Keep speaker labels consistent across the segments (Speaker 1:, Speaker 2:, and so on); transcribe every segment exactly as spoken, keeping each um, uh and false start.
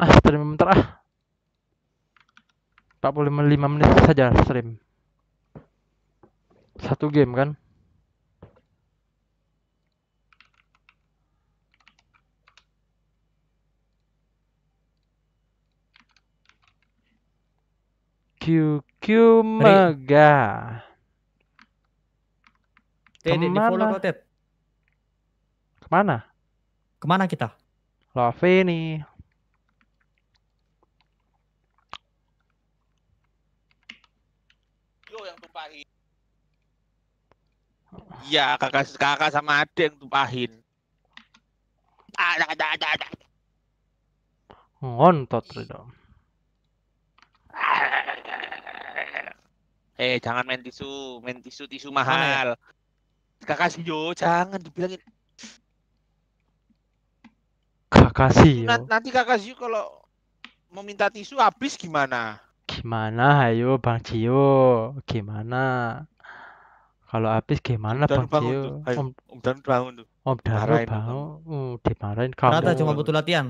Speaker 1: Ah, stream bentar ah. empat puluh lima menit saja stream. Satu game kan? Q Q
Speaker 2: Ri-
Speaker 1: Mega.
Speaker 2: Ted, di follow kau
Speaker 1: Kemana?
Speaker 2: Ted.
Speaker 1: Kemana?
Speaker 2: Kemana kita?
Speaker 1: Love nih.
Speaker 3: Yo yang tumpahin. Iya, kakak kakak sama adik yang tumpahin. Ada ada ada ada.
Speaker 1: Ngontot Rido.
Speaker 3: Eh, jangan main tisu, main tisu tisu
Speaker 2: Mana ya?
Speaker 3: mahal. Kakak sih yo, jangan dibilangin.
Speaker 1: Kakasih yo.
Speaker 3: Nanti, nanti kakak sih kalau mau minta tisu habis gimana?
Speaker 1: Gimana ayo Bang Cio? Gimana? Kalau habis gimana
Speaker 3: Om Danu
Speaker 1: Bang
Speaker 3: bangun tuh,
Speaker 1: Cio?
Speaker 3: ayo,
Speaker 1: Om
Speaker 3: Om Danu bangun tuh.
Speaker 1: Om Danu
Speaker 3: Dimarahin Om Danu.
Speaker 1: bangun, uh, dimarahin
Speaker 2: Ternyata
Speaker 1: kamu.
Speaker 2: cuma butuh latihan.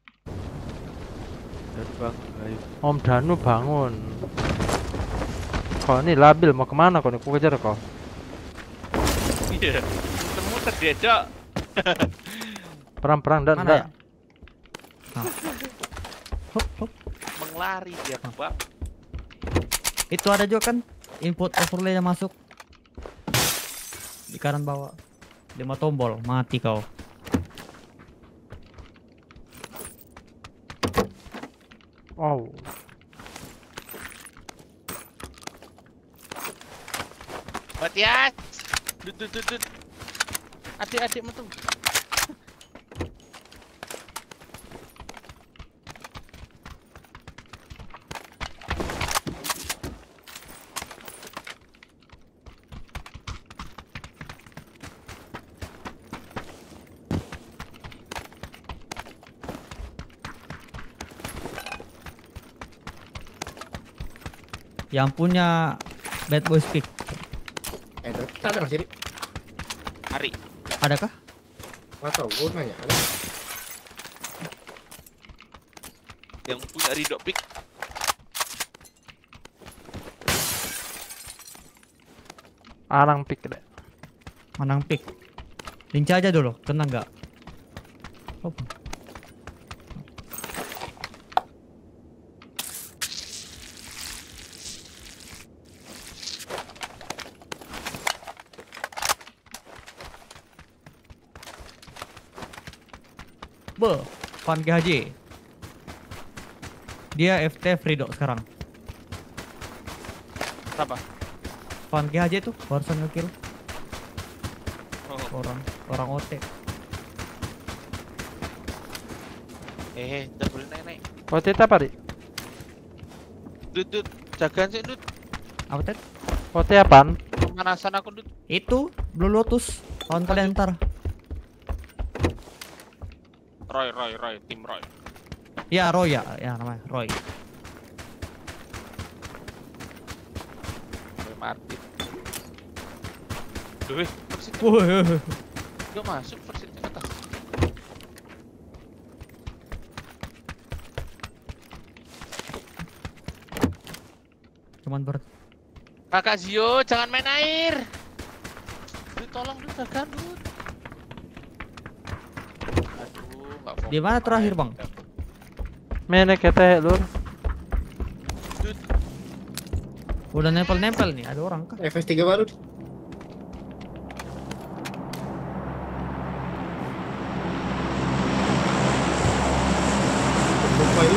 Speaker 3: Danu bangun, ayo.
Speaker 1: Om Danu bangun. Kau ini labil mau kemana kau? Aku kejar kau.
Speaker 3: Iya, muter-muter dia cok.
Speaker 1: Perang-perang dan
Speaker 2: Mana
Speaker 1: enggak.
Speaker 2: ya? Nah. Hop, hop.
Speaker 3: Menglari dia bang.
Speaker 2: Itu ada juga kan input overlay yang masuk di kanan bawah. Lima tombol, mati kau.
Speaker 1: Wow.
Speaker 3: Matias, dut dut dut dut. Adik-adik metu.
Speaker 2: Yang punya Bad Boy Speak.
Speaker 4: Eh, kita ada nggak sih? Ri?
Speaker 3: Hari.
Speaker 2: Adakah?
Speaker 4: Nggak tahu, gue nanya. Ada?
Speaker 3: Yang punya Ridho Pick.
Speaker 1: Arang pik deh.
Speaker 2: Manang pick. Lincah aja dulu, kena nggak? Oh. Be, Van G H J. Dia F T Freedom sekarang.
Speaker 3: Apa?
Speaker 2: Van G H J tuh barusan ngekill
Speaker 3: Oh.
Speaker 2: orang orang O T.
Speaker 3: Eh, tidak boleh naik-naik.
Speaker 1: Kau teta apa, Dik?
Speaker 3: Dut dut, jagaan sih dut.
Speaker 2: Apa Ted?
Speaker 1: Kau teh apaan?
Speaker 3: Pemanasan aku dut.
Speaker 2: Itu Blue Lotus. Lawan kalian ntar.
Speaker 3: Roy, Roy, Roy, tim Roy.
Speaker 2: Ya Roy ya, ya namanya Roy.
Speaker 3: Roy Martin. Duh, eh, versi
Speaker 2: Wuh.
Speaker 3: Gak masuk versi ke atas.
Speaker 2: Cuman ber
Speaker 3: Kakak Zio, jangan main air. Dut, tolong dut, jagaan dut. Aduh, nggak fokus.
Speaker 2: Di mana terakhir, Bang?
Speaker 1: Menek kete lur.
Speaker 3: Dut,
Speaker 2: Udah nempel-nempel nih, ada orang kah?
Speaker 4: F S tiga baru. Lupa ini.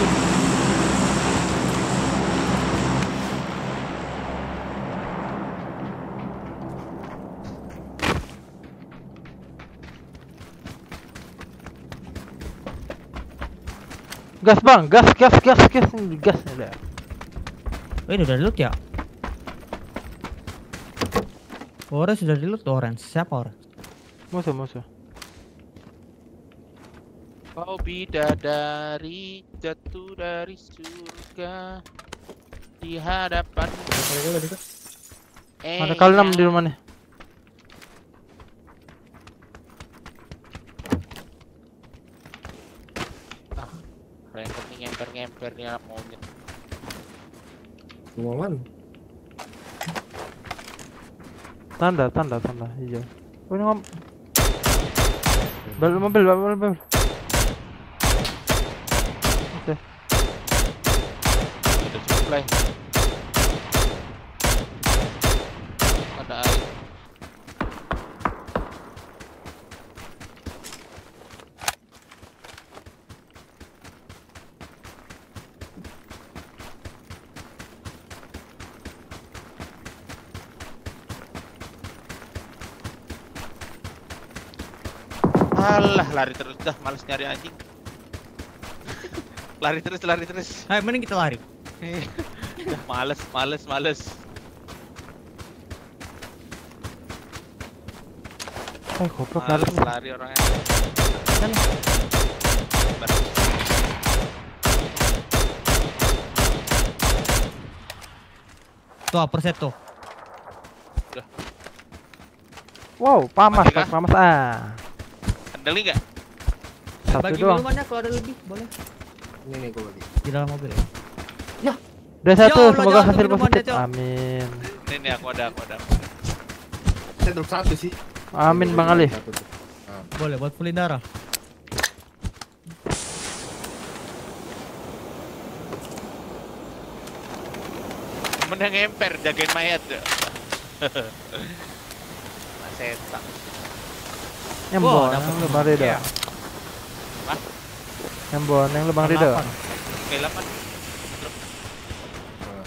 Speaker 1: Gas bang, gas, gas, gas, gas, gas ada.
Speaker 2: Oh ini udah di loot ya? Orange sudah di loot tuh Orange. Siapa Orange?
Speaker 1: Musuh, musuh.
Speaker 3: kau bidadari jatuh dari surga di hadapan.
Speaker 4: Kalau gue tadi
Speaker 3: Eh,
Speaker 1: Ada kali enam di rumah nih.
Speaker 3: Rengker nih ngemper-ngemper nih anak monyet.
Speaker 4: Ngomongan.
Speaker 1: Tanda, tanda, tanda hijau. Oh, ini ngom. Bal mobil, bal mobil. Oke.
Speaker 3: Ada supply. Ada air. Alah, lari terus dah, males nyari anjing. Lari terus, lari terus.
Speaker 2: Ayo mending kita lari.
Speaker 3: Dah males, males, males.
Speaker 1: Eh, goblok lari.
Speaker 3: Males lari orangnya.
Speaker 2: Sana. Tuh, perset tuh.
Speaker 1: Wow, pamas,
Speaker 3: Mati kah?
Speaker 1: Pak, pamas ah.
Speaker 3: Andali nggak?
Speaker 1: Satu
Speaker 2: Bagi
Speaker 1: doang.
Speaker 2: minumannya kalau ada lebih, boleh.
Speaker 4: Ini nih gue bagi.
Speaker 2: Di dalam mobil ya.
Speaker 1: Udah satu,
Speaker 2: Allah,
Speaker 1: semoga
Speaker 2: jangan
Speaker 1: hasil
Speaker 2: minuman
Speaker 1: positif.
Speaker 2: dia, Cok.
Speaker 1: Amin.
Speaker 3: Ini nih aku ada, aku ada.
Speaker 4: Saya drop satu sih.
Speaker 1: Amin Bang Ali.
Speaker 4: Satu tuh. Nah,
Speaker 2: Boleh buat fullin darah.
Speaker 3: Temen yang ngemper, jagain mayat. Maseta.
Speaker 1: Embon,
Speaker 2: Wah,
Speaker 1: yang
Speaker 2: dapet
Speaker 1: lubang Ridho.
Speaker 2: Iya.
Speaker 3: Hah?
Speaker 1: Embon, yang lubang Ridho.
Speaker 2: delapan.
Speaker 3: Oke, delapan.
Speaker 4: nah.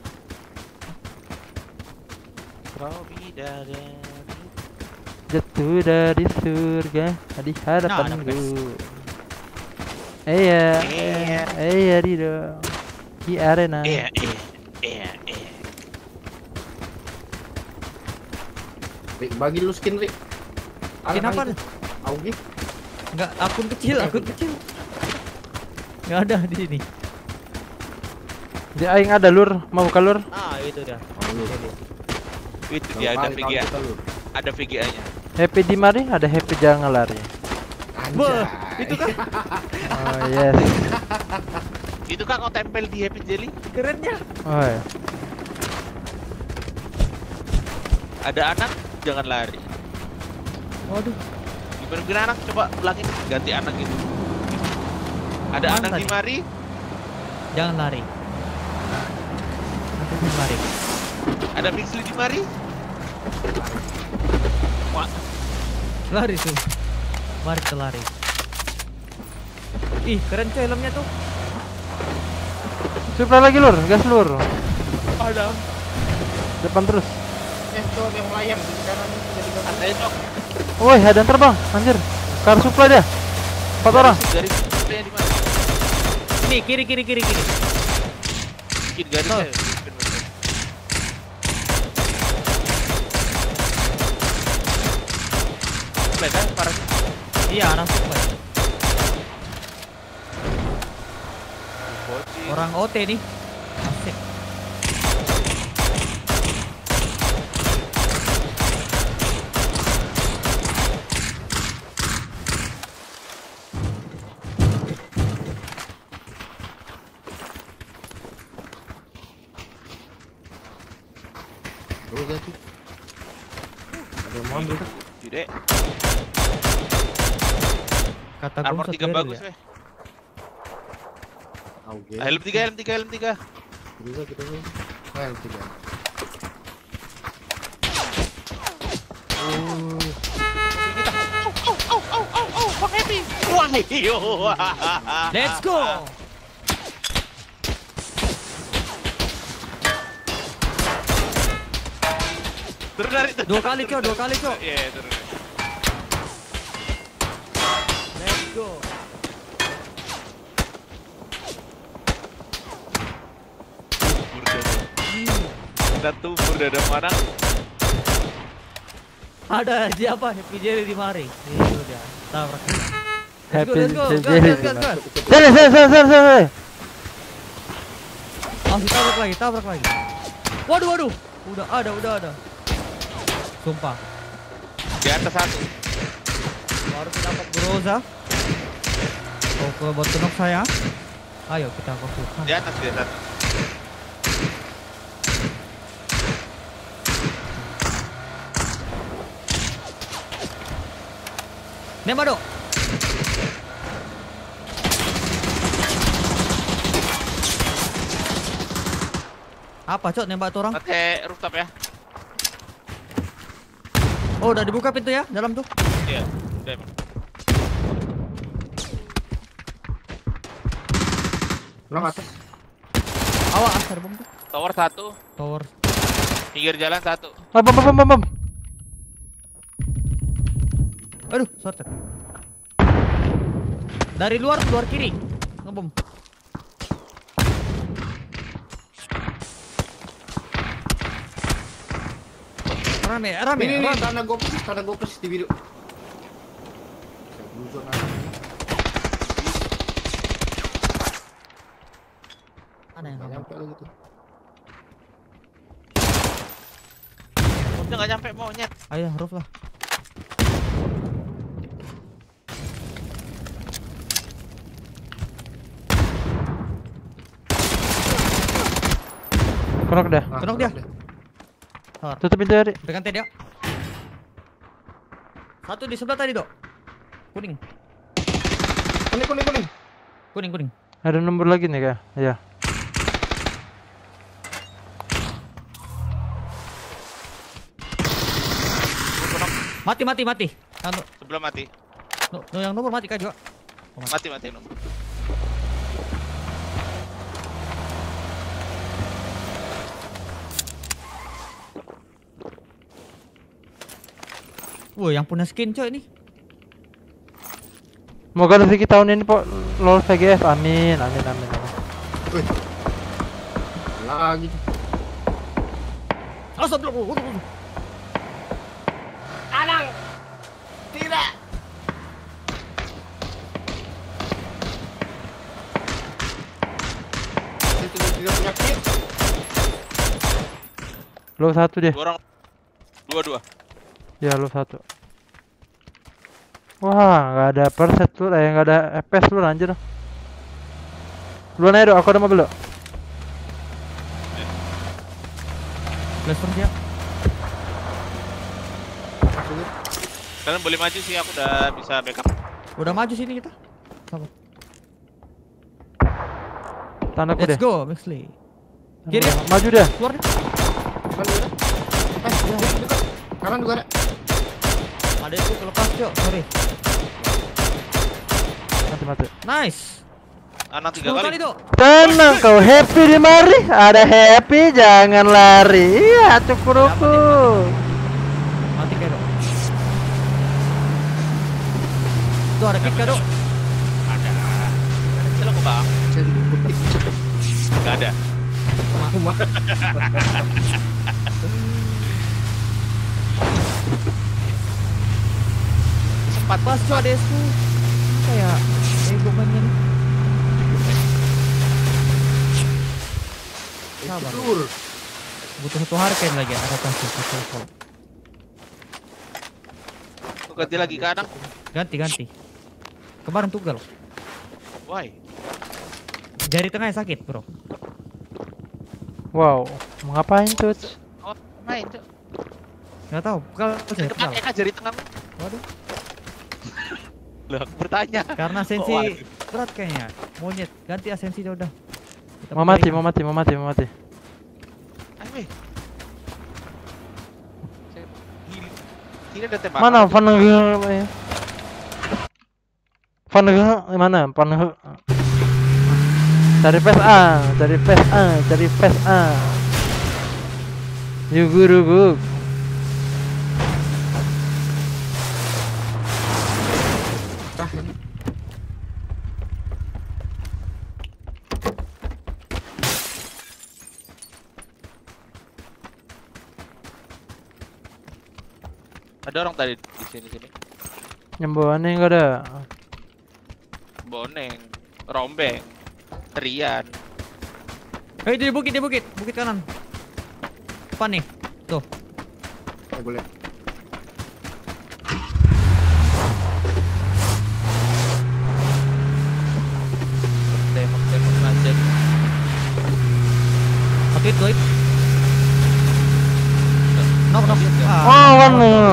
Speaker 3: Kau bidadari.
Speaker 1: Jatuh dari surga di
Speaker 2: Nah,
Speaker 1: hadapanku. Iya,
Speaker 3: Iya.
Speaker 1: iya Ridho. Di arena.
Speaker 3: Iya, iya, iya, iya.
Speaker 4: Rik, bagi lu skin Rik.
Speaker 2: Skin apa?
Speaker 4: Augi.
Speaker 2: Enggak, akun kecil, akun kecil. Enggak ada di sini.
Speaker 1: Di aing ada lur, mau buka lur?
Speaker 2: Ah, itu dia.
Speaker 3: Itu dia ada V G A. Ada V G A-nya.
Speaker 1: Happy di mari, ada happy jangan lari.
Speaker 2: Wah, itu kan
Speaker 1: Oh yes.
Speaker 3: Itu kan kau tempel di Happy Jelly.
Speaker 2: kerennya.
Speaker 1: Oh ya.
Speaker 3: Ada anak, jangan lari.
Speaker 2: Waduh,
Speaker 3: Gimana gimana anak? Coba ulangin, ganti anak itu. Ada
Speaker 2: Apaan
Speaker 3: anak
Speaker 2: tadi?
Speaker 3: di mari,
Speaker 2: jangan lari. Nanti lari.
Speaker 3: ada Pixley di mari. Wah,
Speaker 2: Lari tuh. Mari kita lari. Ih, keren coy helmnya tuh.
Speaker 1: Supply lagi lur, gas lur.
Speaker 3: ada.
Speaker 1: Depan terus.
Speaker 4: Eh, tuh yang melayang di kanan jadi kanan.
Speaker 3: Ada itu.
Speaker 1: Woi, ada yang terbang, anjir. Car supply dia. Empat orang.
Speaker 3: Garis garisnya di mana?
Speaker 2: Ini kiri kiri kiri kiri.
Speaker 3: Bikin garisnya. Supply kan parah.
Speaker 2: Iya, arah supply.
Speaker 3: Bocil.
Speaker 2: Orang O T nih. Asik.
Speaker 4: Terus aja tuh. Ada yang mau ambil tuh.
Speaker 3: Gede.
Speaker 2: Kata
Speaker 3: Armor
Speaker 2: gua
Speaker 3: tiga
Speaker 2: satu
Speaker 3: bagus,
Speaker 2: ya.
Speaker 3: weh.
Speaker 4: Augi.
Speaker 3: Helm tiga, helm tiga, helm tiga.
Speaker 4: Bisa kita tuh. Nah, yang tiga.
Speaker 3: Oh, oh, oh, oh, oh, Bang Happy. Wah, iyo.
Speaker 2: Let's go.
Speaker 3: Turun dari itu.
Speaker 2: Dua kali, Cok, dua kali, Cok.
Speaker 3: Iya, iya, turun.
Speaker 2: Let's go.
Speaker 3: Tubur dada. Kita tubur dada mana?
Speaker 2: Ada siapa? Happy Jelly di mari. Itu dia. Tabrak.
Speaker 1: Happy
Speaker 2: Let's go, let's go.
Speaker 1: Jelly.
Speaker 2: Gas, gas, gas, gas.
Speaker 1: Sini, sini, sini, sini, sini.
Speaker 2: Oh, tabrak lagi, tabrak lagi. Waduh, waduh. Udah ada, udah ada. Sumpah.
Speaker 3: Di atas satu.
Speaker 2: Baru dapat Groza. Oh, ke bot tenok saya. Ayo kita fokus.
Speaker 3: Di atas, di atas.
Speaker 2: Nembak dok. Apa cok nembak tuh orang?
Speaker 3: Pakai rooftop ya.
Speaker 2: Oh udah dibuka pintu ya dalam tuh.
Speaker 3: Iya, udah emang.
Speaker 4: Belum atas.
Speaker 2: Awas ada bom tuh.
Speaker 3: Tower satu,
Speaker 2: Tower.
Speaker 3: pinggir jalan satu.
Speaker 1: Ah, bom, bom, bom, bom.
Speaker 2: Aduh, sorted. Dari luar, luar kiri. Ngebom. Rame, rame,
Speaker 4: Ini ini
Speaker 2: rame.
Speaker 4: tanda gopus, tanda gopus di video.
Speaker 2: Mana yang
Speaker 4: Nggak
Speaker 2: ngebom?
Speaker 4: nyampe lagi tuh.
Speaker 3: Udah nggak nyampe monyet.
Speaker 2: Ayo, roof lah.
Speaker 1: Knock dah.
Speaker 4: Ah,
Speaker 2: Kenok dia.
Speaker 4: deh.
Speaker 1: Tutup pintu Ari.
Speaker 2: Pegang T dia. Satu di sebelah tadi, Dok. Kuning.
Speaker 4: Kuning kuning kuning.
Speaker 2: Kuning, kuning.
Speaker 1: Ada nomor lagi nih kak. Iya.
Speaker 2: Mati, mati, mati. Anu,
Speaker 3: Sebelum mati.
Speaker 2: no, no, yang nomor mati kah juga?
Speaker 3: Mati, mati. No.
Speaker 2: Wah, yang punya skin coy ini.
Speaker 1: Semoga rezeki tahun ini po lol V G F. Amin, amin, amin, amin.
Speaker 4: Wih. Lagi.
Speaker 2: Astagfirullah.
Speaker 4: Anang. Tidak. Saya tidak tidak punya kit.
Speaker 1: Lo satu dia.
Speaker 3: Dua orang. Dua, dua.
Speaker 1: Ya lo satu. Wah, nggak ada perset lu, eh nggak ada F P S lu anjir. Lu aja dong, aku ada mobil lo.
Speaker 2: Blaster dia.
Speaker 4: Maksudnya.
Speaker 3: Kalian boleh maju sih, aku udah bisa backup.
Speaker 2: Udah maju sini kita. Sabar.
Speaker 1: Tandaku
Speaker 2: Let's
Speaker 1: deh.
Speaker 2: go, Mixley. Kiri.
Speaker 1: Maju deh.
Speaker 2: Keluar deh.
Speaker 4: Kanan juga ada. Eh, iya, dekat. Kanan juga ada.
Speaker 2: Ada itu kelepas, Cok. Sorry.
Speaker 1: Mati mati.
Speaker 2: Nice.
Speaker 3: Anak tiga
Speaker 2: sepuluh
Speaker 3: kali.
Speaker 2: kali, Dok.
Speaker 1: Tenang kau happy di mari. Ada happy jangan lari. Iya cukuruku.
Speaker 2: Mati kayak, Dok. Tuh ada kick kah, Dok?
Speaker 3: Ada. Ada aku bang.
Speaker 4: Saya dibukutik.
Speaker 3: Gak ada.
Speaker 4: Rumah.
Speaker 3: Sempat
Speaker 2: Pas, Cok, adesku. Apa ya? Ego mainnya nih. Sabar.
Speaker 4: Tidur.
Speaker 2: Butuh satu hurricane lagi ya. Ada kasih. Kasih.
Speaker 3: Aku ganti lagi ke Anang.
Speaker 2: Ganti, ganti. Kemarin tugal.
Speaker 3: Why?
Speaker 2: Jari tengahnya sakit, bro.
Speaker 1: Wow, mau ngapain tuh?
Speaker 3: Oh, main tuh.
Speaker 2: Nggak tahu. Pegal, saya
Speaker 3: Depan
Speaker 2: pegal.
Speaker 3: Eka jari tengahmu.
Speaker 2: Waduh.
Speaker 3: Loh, aku bertanya.
Speaker 2: Karena sensi
Speaker 3: Oh, waduh.
Speaker 2: berat kayaknya. Monyet, ganti asensi udah. Kita
Speaker 1: Mau mati,
Speaker 2: pegang.
Speaker 1: mau mati, mau mati, mau mati.
Speaker 3: Ayo, weh. Saya- Gila. Ini ada tembakan.
Speaker 1: Mana Van Ge? Van Ge mana? Van Ge. Cari pes A, cari pes A, cari pes A. Yugu-rugu.
Speaker 4: Ah, ini.
Speaker 3: Ada orang tadi di sini sini.
Speaker 1: Nyembuhannya enggak ada.
Speaker 3: Boneng, rombeng, terian.
Speaker 2: Eh, itu di bukit, di bukit, bukit kanan. Depan nih. Tuh.
Speaker 4: Eh, boleh.
Speaker 3: Tembak tembak
Speaker 2: Hit, hit. Knock, knock.
Speaker 1: Oh, one.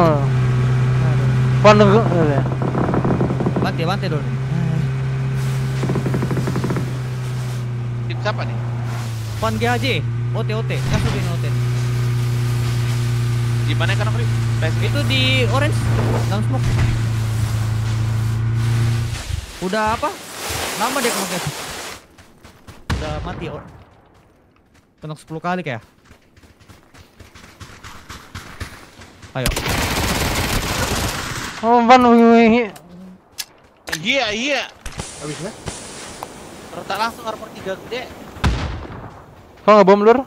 Speaker 1: One.
Speaker 2: Bantai, bantai dulu.
Speaker 3: Tim siapa nih?
Speaker 2: Pan G H J. O T, O T. Kasurin O T.
Speaker 3: Di mana kan Okri?
Speaker 2: Itu di orange. Dalam smoke. Udah apa? Lama dia kena kayak. Udah mati. Oh. Kena sepuluh kali kayak. Ayo.
Speaker 1: Oh, one.
Speaker 3: Iya, iya.
Speaker 4: Habisnya?
Speaker 3: Retak langsung armor tiga gede.
Speaker 1: Kau nggak bom lur?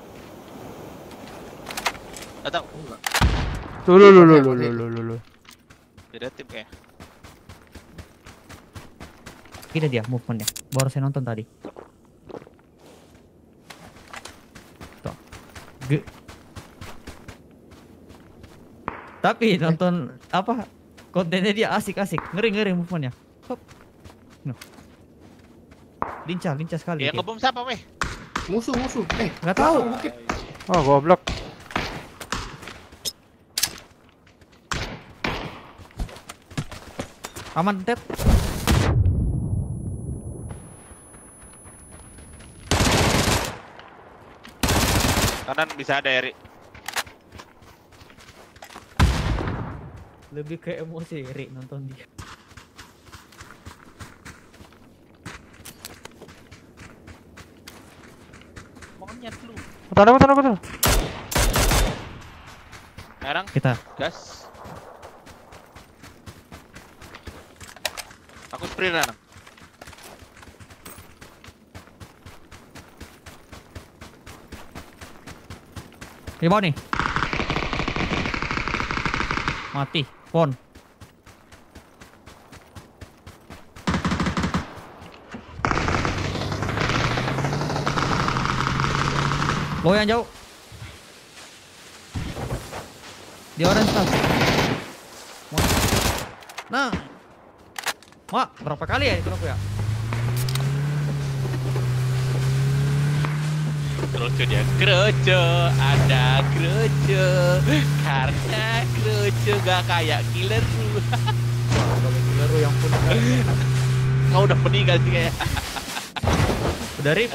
Speaker 3: Gak tau.
Speaker 4: Enggak.
Speaker 1: Tuh, lu, lu, lu, lu, lu, lu, lu, lu.
Speaker 3: Beda tim kayak.
Speaker 2: Ini dia movementnya. Baru saya nonton tadi. Tuh. Ge. Tapi nonton apa? Kontennya dia asik-asik. Ngeri-ngeri movementnya. Hop. No. Lincah, lincah sekali.
Speaker 3: Yang
Speaker 2: dia.
Speaker 3: ngebom siapa weh?
Speaker 4: Musuh, musuh. Eh,
Speaker 2: Nggak tahu.
Speaker 4: bukit.
Speaker 1: Oh, goblok.
Speaker 2: Aman, Ted.
Speaker 3: Kanan bisa ada Eri.
Speaker 2: Lebih ke emosi Rik nonton dia.
Speaker 3: Monyet lu.
Speaker 1: Tanda aku, tanda aku, tanda.
Speaker 3: Sekarang
Speaker 2: Kita.
Speaker 3: gas. Aku sprint Anang.
Speaker 2: Di bawah nih. Mati. Pon. Lo yang jauh. Di orange kan. Nah. Mak, berapa kali ya itu aku ya?
Speaker 3: Kroco dia kroco, ada kroco. Karena kroco gak kayak killer lu.
Speaker 2: Baru yang pun
Speaker 3: Kau udah meninggal sih kayak.
Speaker 2: udah rip.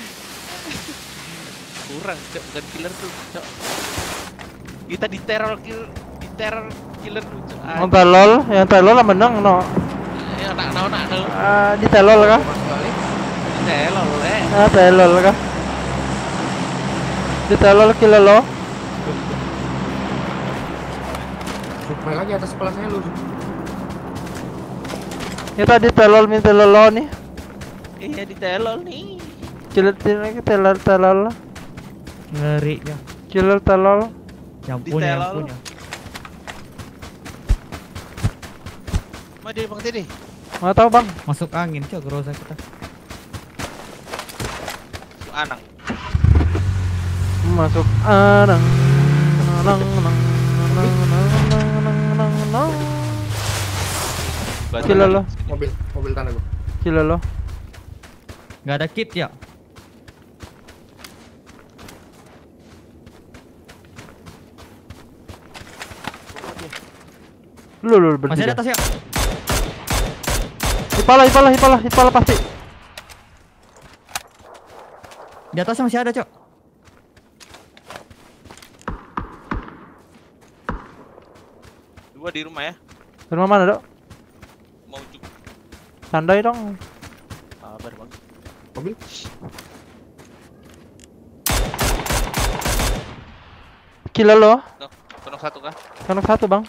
Speaker 3: Kurang, Cok, bukan killer tuh, Cok. Kita diteror kill, diteror killer tuh, Cok. Ah,
Speaker 1: Yang telol, yang telol lah menang, no.
Speaker 3: ya nak nak nak nak.
Speaker 1: Ah, di telol kah?
Speaker 3: Diteror, eh.
Speaker 1: Ah, telol kah? Di telol kilo lo.
Speaker 4: Supaya lagi atas kelasnya lu.
Speaker 1: Kita di telol min telol lo nih.
Speaker 3: Iya diteror nih.
Speaker 1: Kilo lagi telol telol.
Speaker 2: Ngeri ya.
Speaker 1: Kilo telol.
Speaker 2: Yang punya, yang
Speaker 3: Ditelol.
Speaker 2: punya.
Speaker 3: Mau jadi bang Teddy.
Speaker 1: Nggak tahu bang.
Speaker 2: Masuk angin cok Groza kita.
Speaker 3: Su Anang.
Speaker 1: Masuk anang. Nang nang nang nang nang nang nang.
Speaker 3: Batu
Speaker 1: Kilo
Speaker 3: lagi.
Speaker 1: lo.
Speaker 4: Mobil, mobil tanah gua.
Speaker 1: Kilo lo.
Speaker 2: Nggak ada kit ya.
Speaker 1: Lu lu
Speaker 2: Masih ada
Speaker 1: bertiga.
Speaker 2: atas ya.
Speaker 1: Hipala hipala hipala hipala pasti.
Speaker 2: Di atasnya masih ada cok.
Speaker 3: Dua di rumah ya.
Speaker 1: Di rumah mana dok?
Speaker 3: Mau juk.
Speaker 1: Tandai dong.
Speaker 3: Kabar bang.
Speaker 4: Mobil.
Speaker 1: Kilo lo.
Speaker 3: Tuh, penuh satu kah?
Speaker 1: Kanok satu bang.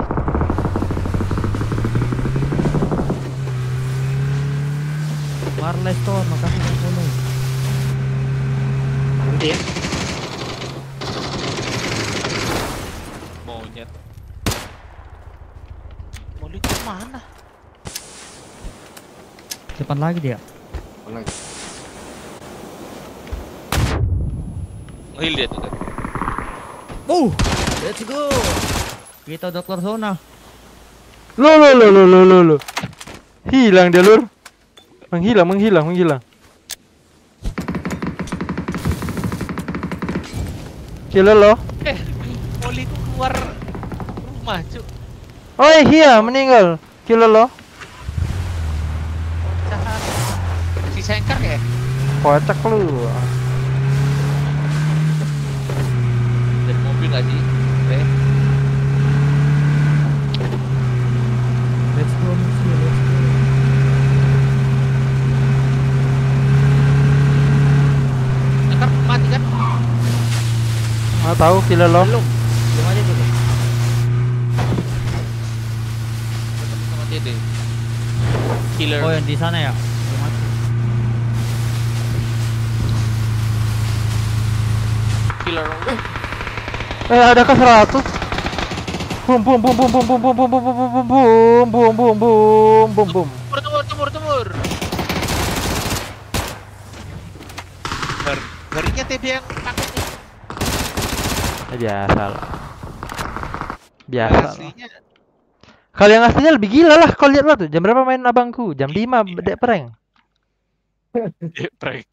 Speaker 2: Marley Store, makasih yang follow.
Speaker 4: Nanti ya.
Speaker 3: Monyet. Mau lihat ke mana?
Speaker 2: Depan lagi dia.
Speaker 4: Lagi.
Speaker 3: Ngehil dia tuh kan.
Speaker 2: Uh, let's go. Kita udah keluar zona.
Speaker 1: Lo lo lo lo lo lo lo. Hilang dia lur. Menghilang menghilang menghilang. Killer lo.
Speaker 3: Eh, Molly ku keluar rumah, cuk.
Speaker 1: Oh iya, meninggal. Killer lo.
Speaker 3: Pecahan. Si Sengkar ya?
Speaker 1: Kocak lu.
Speaker 3: Dari mobil nggak sih? Eh,
Speaker 2: Let's go, Messi, let's go.
Speaker 3: Sengkar mati kan?
Speaker 1: Nggak tahu killer lo.
Speaker 2: Belum. Belum aja dulu.
Speaker 3: Ketemu sama Dede. Killer.
Speaker 2: Oh, yang di sana ya. Belum mati.
Speaker 3: Killer.
Speaker 1: Eh, adakah seratus? Bum bum bum bum bum bum bum bum bum bum bum bum bum bum bum bum bum.
Speaker 3: Tumur, tumur, tumur, tumur. Gar Garinya T B yang pakai nih.
Speaker 1: Biasa lah. Biasa lah.
Speaker 3: Aslinya.
Speaker 1: Kalau yang aslinya lebih gila lah. Kau lihat lah tuh. Jam berapa main abangku? Jam lima dek prank.
Speaker 3: Dek prank.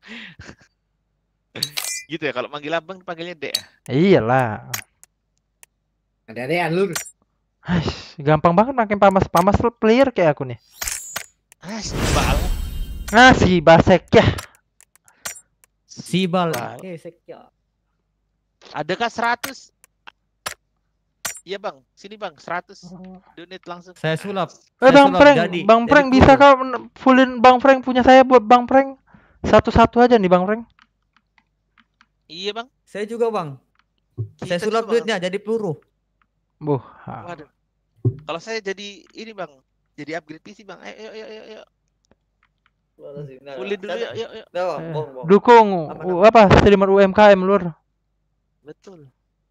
Speaker 3: Gitu ya, kalau manggil abang dipanggilnya Dek.
Speaker 1: Iyalah.
Speaker 4: Ada-adaan lur.
Speaker 1: Aish, gampang banget makin pamas pamas player kayak aku nih.
Speaker 3: Ah, sebal.
Speaker 1: Nasi basek ya.
Speaker 2: Sibal.
Speaker 3: Bal.
Speaker 2: Oke, sekya.
Speaker 3: Adakah seratus? Iya bang, sini bang, seratus donate langsung.
Speaker 2: Saya sulap.
Speaker 1: Eh
Speaker 2: Saya
Speaker 1: Bang
Speaker 2: sulap
Speaker 1: Frank,
Speaker 2: jadi-
Speaker 1: Bang
Speaker 2: jadi
Speaker 1: Frank bisa
Speaker 2: guru.
Speaker 1: kau men- fullin Bang Frank punya saya buat Bang Frank. Satu-satu aja nih Bang Frank.
Speaker 3: Iya bang.
Speaker 2: Saya juga, Bang. Saya
Speaker 3: Kita
Speaker 2: sulap
Speaker 3: juga, Bang.
Speaker 2: duitnya jadi peluru.
Speaker 1: Buh.
Speaker 3: Waduh. Kalau saya jadi ini bang, jadi upgrade P C bang. Ayo, ayo, ayo, ayo, ayo. Fullin dulu, yuk, yuk, yuk.
Speaker 1: Eh, dukung u- apa streamer U M K M lur.
Speaker 3: Betul.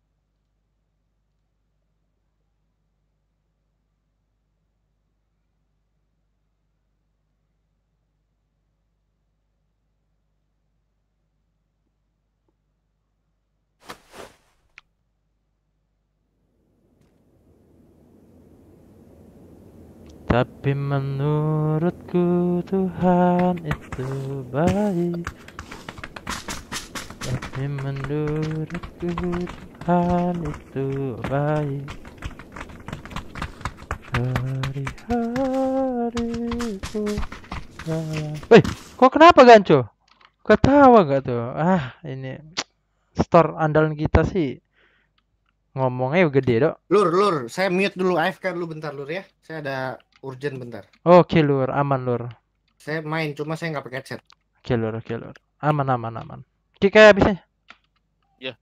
Speaker 1: Tapi menurutku Tuhan itu baik. Tapi menurutku Tuhan itu baik. Hari-hariku jalan. Weh, kok kenapa Ganco? Ketawa gak tuh? Ah, ini store andalan kita sih. Ngomongnya gede dok.
Speaker 4: Lur, lur, saya mute dulu A F K dulu bentar lur ya. Saya ada urgent bentar.
Speaker 1: Oke lur, aman lur.
Speaker 4: Saya main cuma saya nggak pakai headset.
Speaker 1: Oke lur, oke lur. Aman, aman, aman. Oke, kayak habisnya.
Speaker 3: Ya.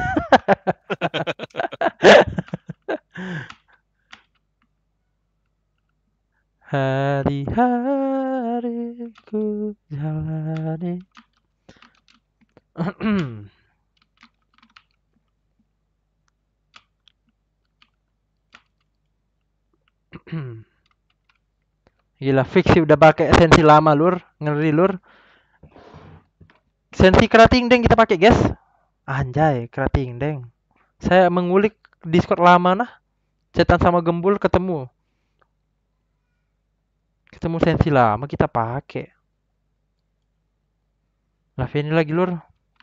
Speaker 1: Hari-hariku jalani. Gila fix sih udah pakai sensi lama lur, ngeri lur. Sensi kerating deng kita pakai guys. Anjay, kerating deng. Saya mengulik Discord lama nah. Chatan sama Gembul ketemu. Ketemu sensi lama kita pakai. Lah ini lagi lur.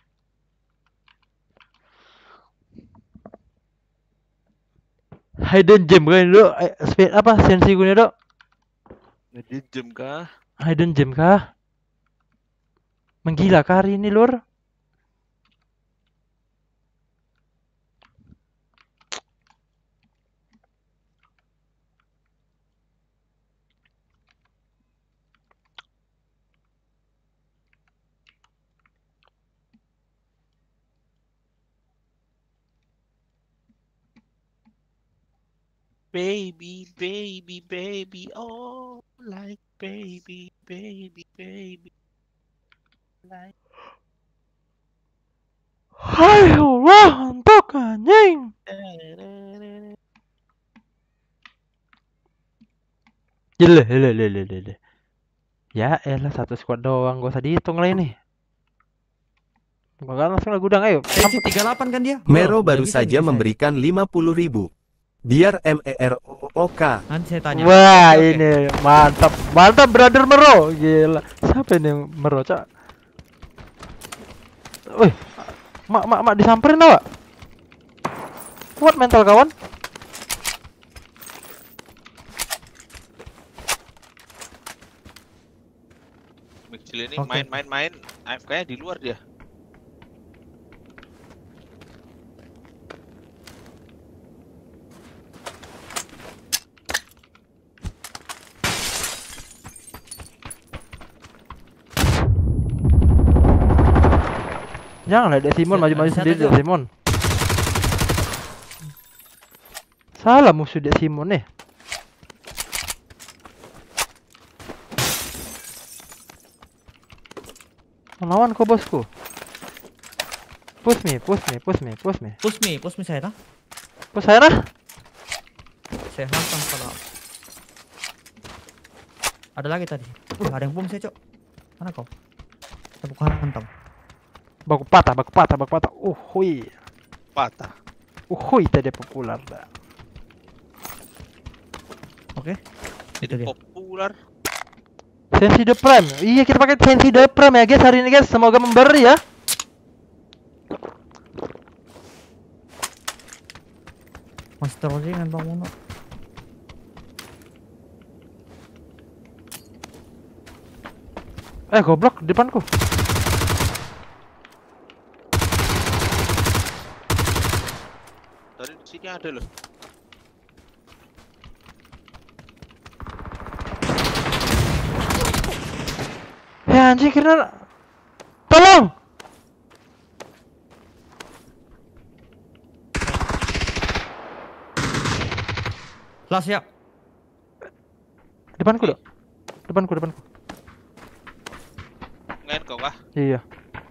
Speaker 1: Hidden gem kan dok. Eh, speed apa sensi gue dok?
Speaker 3: Jadi jam kah?
Speaker 1: Hidden gem kah? Menggila kah hari ini lur?
Speaker 3: Baby, baby, baby, oh, like baby, baby, baby, like.
Speaker 1: Hai Allah, untuk anjing. Jele, jele, jele, jele. Ya elah satu squad doang, gak usah dihitung lah ini. Gak langsung lah gudang, ayo.
Speaker 2: Tensi tiga puluh delapan kan dia?
Speaker 5: Mero
Speaker 2: Oh,
Speaker 5: baru
Speaker 2: nggak bisa
Speaker 5: saja
Speaker 2: nih, saya.
Speaker 5: memberikan lima puluh ribu. Biar M E R O O K.
Speaker 2: Nanti saya tanya.
Speaker 1: Wah
Speaker 2: Oke, oke.
Speaker 1: ini mantap, mantap brother Mero, gila. Siapa ini Mero cak? Wih, mak mak mak disamperin tau gak? Kuat mental kawan.
Speaker 3: Kecil ini
Speaker 2: Oke.
Speaker 3: main-main-main A F K-nya di luar dia.
Speaker 1: Janganlah Dek Simon
Speaker 2: Siap,
Speaker 1: maju-maju
Speaker 2: siap
Speaker 1: sendiri
Speaker 2: aja.
Speaker 1: Dek Simon. Salah musuh Dek Simon nih. Melawan kau bosku. Push me, push me, push me, push me.
Speaker 2: Push me, push me saya dah.
Speaker 1: Push saya lah.
Speaker 2: Saya hantam kalau. Ada lagi tadi. Uh, ada yang bom saya, Cok. Mana kau? Saya bukan hantam.
Speaker 1: Baku patah, baku patah, baku patah. Uhui.
Speaker 3: Patah.
Speaker 1: Uhui tadi populer dah.
Speaker 2: Oke. Itu
Speaker 3: Jadi
Speaker 2: dia.
Speaker 3: populer.
Speaker 1: Sensi the Prime. Iya, kita pakai Sensi the Prime ya guys hari ini guys. Semoga memberi ya.
Speaker 2: Master dengan Bang Mono.
Speaker 1: Eh, goblok di depanku.
Speaker 3: Tadi di sini ada loh.
Speaker 1: Eh anjing kira. Tolong.
Speaker 2: Lah siap.
Speaker 1: Depanku dok. Depanku, depanku.
Speaker 3: Ngain kau kah?
Speaker 1: Iya.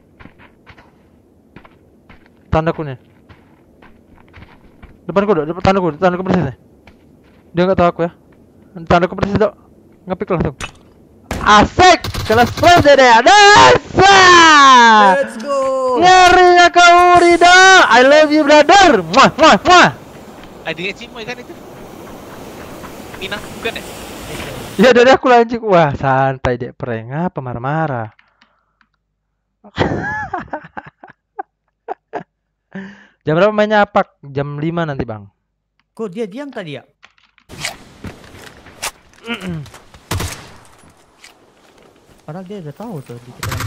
Speaker 1: Tandaku nih. Depanku dok, depan tandaku, tandaku persis nih. Dia nggak tahu aku ya. Tandaku persis dok. Ngepik langsung. Asik, kelas pro deh Dasa.
Speaker 2: Let's go.
Speaker 1: Ngeri ya kau Rida. I love you brother. Muah, muah, muah.
Speaker 3: Adiknya Cimoy kan itu? Minang bukan ya?
Speaker 1: Ya dari aku lanjut. Wah santai dek prank. Apa marah-marah? Jam berapa mainnya apa? Jam lima nanti bang.
Speaker 2: Kok dia diam tadi ya? Padahal dia udah tahu tuh di kita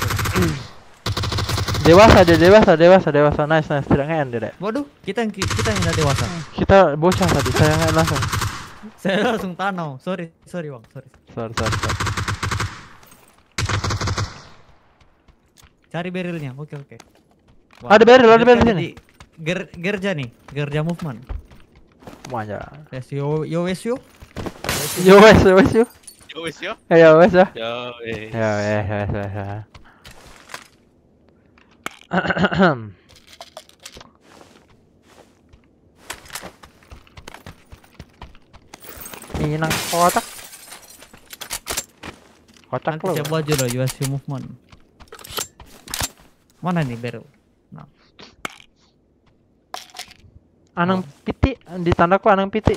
Speaker 1: Dewasa dia dewasa dewasa dewasa nice nice tidak nge-end dia dek.
Speaker 2: Waduh, kita yang kita yang udah dewasa.
Speaker 1: Kita bocah tadi saya nge-end langsung.
Speaker 2: Saya langsung tanau. Sorry, sorry bang, sorry.
Speaker 1: Sorry sorry. sorry.
Speaker 2: Cari berilnya. Oke oke.
Speaker 1: Ada barrel, ada
Speaker 2: dia
Speaker 1: barrel
Speaker 2: kan
Speaker 1: sini.
Speaker 2: di Ger Gerja nih, Gerja movement.
Speaker 1: Semuanya.
Speaker 2: Yes yo yo wes yo.
Speaker 1: Yo wes yo wes yo.
Speaker 3: Yo wes yo.
Speaker 1: Ya wes ya.
Speaker 3: Yo wes.
Speaker 1: Ya wes wes wes. wes. Minang kotak. Kotak
Speaker 2: Nanti
Speaker 1: lo.
Speaker 2: saya buat aja loh U S U movement. Mana nih barrel? Nah,
Speaker 1: Anang piti di tandaku anang piti.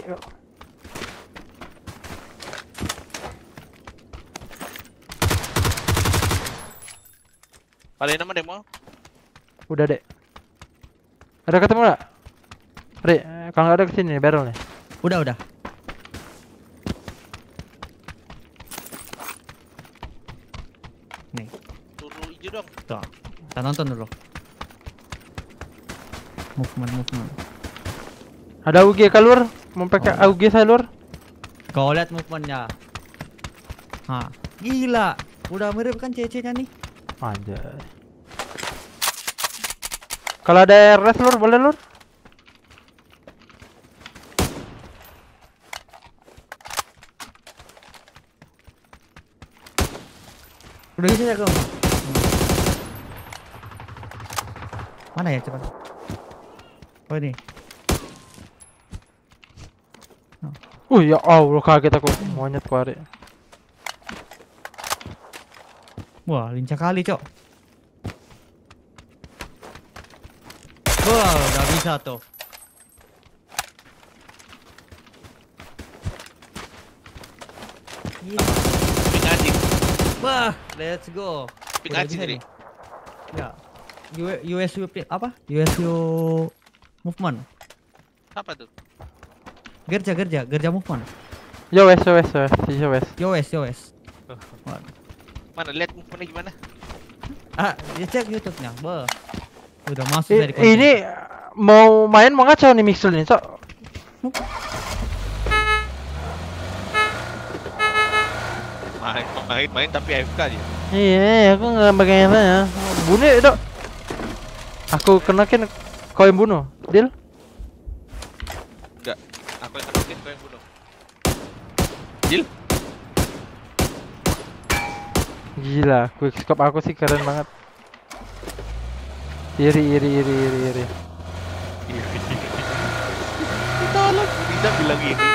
Speaker 3: Paling nama demo.
Speaker 1: Udah dek. Ada ketemu nggak? Ri, kalau nggak ada kesini nih barrel nih.
Speaker 2: udah udah. Nih,
Speaker 3: Turu hijau dong.
Speaker 2: tuh. Kita nonton dulu. Movement movement.
Speaker 1: Ada U G keluar, mau pakai
Speaker 2: Oh.
Speaker 1: U G saya lur.
Speaker 2: Kau lihat movementnya. Hah, gila. Udah mirip kan C C-nya nih.
Speaker 1: Anjay. Kalau ada R S lur, boleh lur?
Speaker 2: Udah bisa ya kau. Mana ya cepat? Oh ini.
Speaker 1: Uh ya Allah kaget aku monyet kuari.
Speaker 2: Wah, lincah kali, Cok. Wah, udah bisa tuh. Gila.
Speaker 3: Ping anjing.
Speaker 2: Wah, let's go.
Speaker 3: Ping
Speaker 2: Udah
Speaker 3: anjing
Speaker 2: bisa
Speaker 3: tadi.
Speaker 2: nih. Ya. U- US U apa? U S U movement.
Speaker 3: Apa tuh?
Speaker 2: Gerja, Gerja, Gerja move on.
Speaker 1: Yo wes, yo wes, yo wes, yo wes.
Speaker 2: Yo wes, yo wes.
Speaker 3: Mana lihat movement gimana?
Speaker 2: Ah, dia cek YouTube-nya. Be. Udah masuk dari
Speaker 1: I-
Speaker 2: konten.
Speaker 1: ini mau main mau ngacau nih Mixel ini, Cok.
Speaker 3: Main, main, main tapi A F K dia.
Speaker 1: Iya, aku nggak bagaimana. Bunuh dok. Aku kenakin kau yang bunuh, deal?
Speaker 3: Enggak, aku yang kenokin, kau yang bunuh. Jil?
Speaker 1: Gila, quick scope aku sih keren banget. Iri, iri, iri, iri, iri.
Speaker 3: Tolong, bisa bilang gini.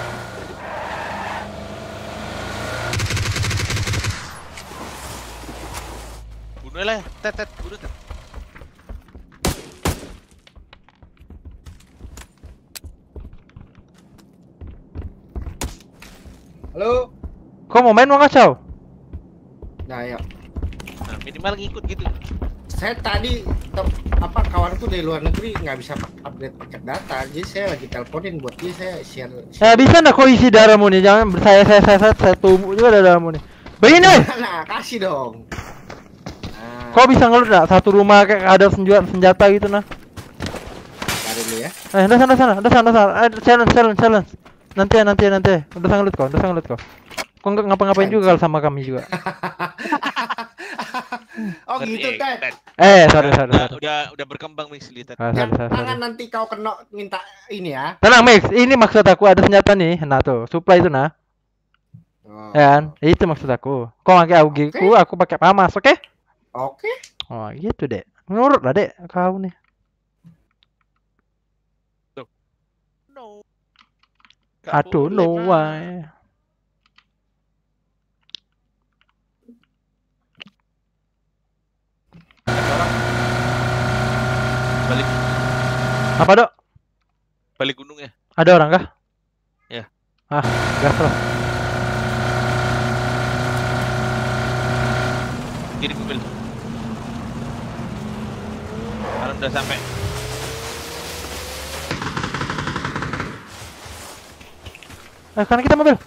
Speaker 3: Bunuh lah, tet, tet, bunuh tet.
Speaker 4: Halo.
Speaker 1: Kau mau main mau ngacau?
Speaker 4: Nah, ayo.
Speaker 3: Nah, minimal ngikut gitu.
Speaker 4: Saya tadi tem- apa kawanku dari luar negeri nggak bisa pa- update paket data, jadi saya lagi teleponin buat dia, saya share.
Speaker 1: Eh bisa nggak kau isi darahmu nih? Jangan saya saya saya saya, saya tubuh juga ada darahmu nih. Begini,
Speaker 4: Nah, kasih dong. Nah,
Speaker 1: kau bisa ngelut nggak satu rumah kayak ada senjata senjata gitu nah?
Speaker 4: cari dulu ya.
Speaker 1: Eh, udah sana sana, udah sana sana. Eh, challenge challenge challenge. Nanti ya nanti ya nanti. Udah sangat kau, udah sangat kau. Kau nggak ngapa-ngapain juga kalau sama kami juga.
Speaker 4: Oh
Speaker 3: Ngerti,
Speaker 4: gitu,
Speaker 3: eh,
Speaker 4: Ted.
Speaker 3: Ted.
Speaker 1: Eh, sorry sorry
Speaker 3: Udah,
Speaker 1: sorry.
Speaker 3: udah, udah berkembang Mixly Ted.
Speaker 1: Ah, sorry,
Speaker 4: Yang
Speaker 1: sorry, sorry.
Speaker 4: tangan nanti kau kena minta ini ya.
Speaker 1: Tenang Mix, ini maksud aku ada senjata nih. Nah tuh, supply itu nah.
Speaker 4: Oh.
Speaker 1: Ya kan? Itu maksud aku. Kau pakai A U G ku, aku pakai Pamas, oke?
Speaker 4: Oke.
Speaker 1: Oh, gitu deh. Nurut lah dek kau nih.
Speaker 3: No.
Speaker 1: Aduh, no way.
Speaker 3: Balik,
Speaker 1: Apa dok?
Speaker 3: balik gunung ya.
Speaker 1: Ada orang kah?
Speaker 3: Ya.
Speaker 1: Ah, gas lah.
Speaker 3: Kiri mobil. Sekarang udah sampai.
Speaker 1: Eh, kanan kita mobil.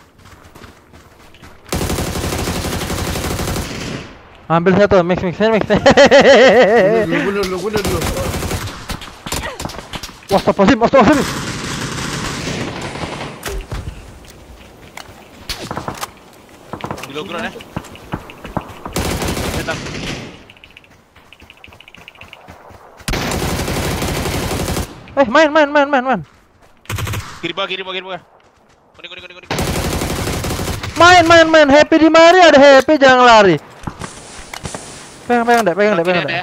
Speaker 1: Ambil satu, mix mix mix.
Speaker 4: Bunuh dulu, bunuh dulu, bunuh dulu.
Speaker 1: Astagfirullahaladzim, astagfirullahaladzim.
Speaker 3: Di loground ya. Tetap.
Speaker 1: Eh, main main main main main.
Speaker 3: Kiri bawah, kiri bawah, kiri bawah. Kuning, kuning, kuning, kuning.
Speaker 1: Main main main. Happy di mari ada happy, jangan lari. Pegang pegang deh, pegang deh,
Speaker 3: Kiri
Speaker 1: pegang
Speaker 3: ada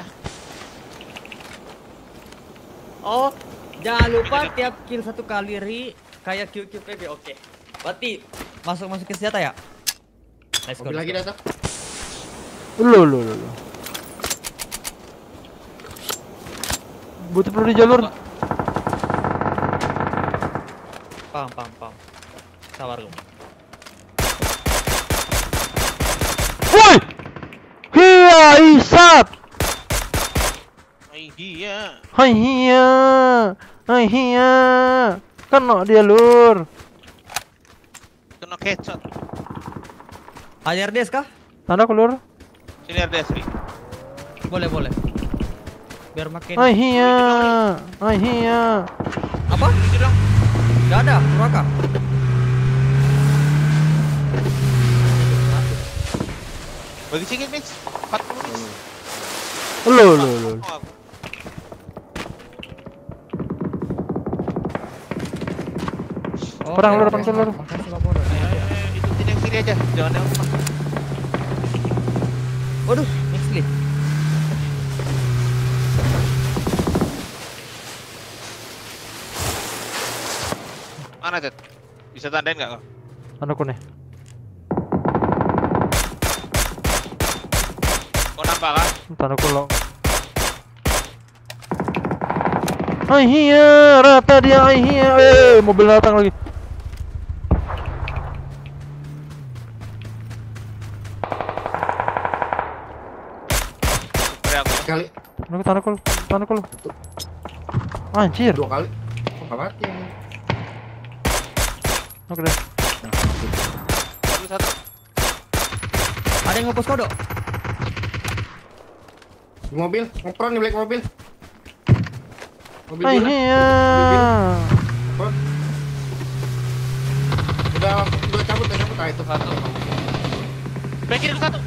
Speaker 1: deh.
Speaker 3: ya.
Speaker 2: Oh, jangan lupa tiap kill satu kali ri kayak Q Q P B. Oke. Berarti masuk masukin senjata ya? Let's go.
Speaker 4: Mobil
Speaker 2: let's
Speaker 4: lagi
Speaker 2: go.
Speaker 4: datang.
Speaker 1: Lu lu lu. lu. Butuh perlu di jalur.
Speaker 2: Paham, paham, paham. Sabar lu.
Speaker 1: Woi! Hiya isap.
Speaker 3: Ay, iya.
Speaker 1: Hai hiya. Hai hiya. Kena dia lur.
Speaker 3: Kena headshot.
Speaker 2: A R D S kah?
Speaker 1: Tanda aku lur.
Speaker 3: Sini R D S, Ri.
Speaker 2: Boleh, boleh. Biar makin.
Speaker 1: Hai hiya. Hai hiya.
Speaker 2: Apa?
Speaker 3: Ini dong.
Speaker 2: Gak ada, Kuraka.
Speaker 3: Bagi sedikit, Mix. empat puluh Mix.
Speaker 1: Lu lu lu.
Speaker 3: Oh, aku.
Speaker 1: Perang, lur, perang, lur.
Speaker 2: Makasih lapor.
Speaker 3: Ayo, ayo, ayo, ikutin yang kiri aja. Jangan yang rumah.
Speaker 2: Waduh, next lead.
Speaker 3: Mana, Ted? Bisa tandain nggak kau?
Speaker 1: Tanda aku nih.
Speaker 3: Kau nampak kan?
Speaker 1: Tanda aku lo. Hai hiya, rata dia hai hiya. Eh, mobil datang lagi.
Speaker 3: Beri aku ya.
Speaker 4: Sekali,
Speaker 1: Tanda aku, tanda aku, tanda aku. Anjir.
Speaker 4: dua kali. Apa mati?
Speaker 1: Oke deh.
Speaker 3: Satu satu.
Speaker 2: Ada yang ngepost kodok.
Speaker 4: Di mobil, ngepron di black mobil. Mobil
Speaker 1: Ay,
Speaker 4: biru.
Speaker 1: iya.
Speaker 4: Ngepron. Udah, udah cabut, udah cabut. Ah, itu
Speaker 3: Satu. Back kiri satu.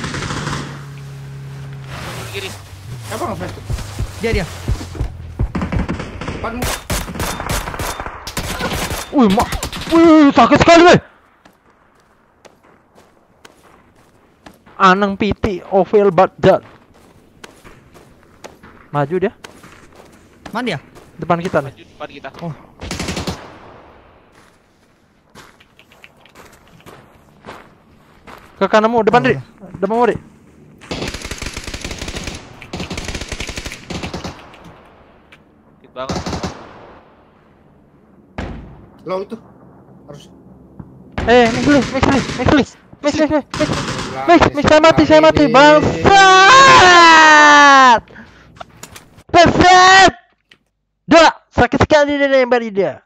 Speaker 3: Kiri.
Speaker 4: apa ngeflash tuh?
Speaker 2: Dia dia.
Speaker 4: Depanmu.
Speaker 1: Wih, mak. Wih, sakit sekali, weh. Anang piti oval badat. Maju dia,
Speaker 2: Mana dia?
Speaker 1: depan kita nih.
Speaker 3: Maju depan kita.
Speaker 1: Oh. Ke kananmu, depan
Speaker 2: Oh,
Speaker 1: Ri. Depanmu, Ri.
Speaker 3: Sakit banget.
Speaker 4: Lo itu harus
Speaker 1: Eh, mix dulu, mix dulu, mix dulu. Mix, mix, mix, mix. Mix,
Speaker 4: Mix,
Speaker 1: mix, saya mati, saya mati. Bangsat! Bangsat! Dua, sakit sekali dia nembak dia.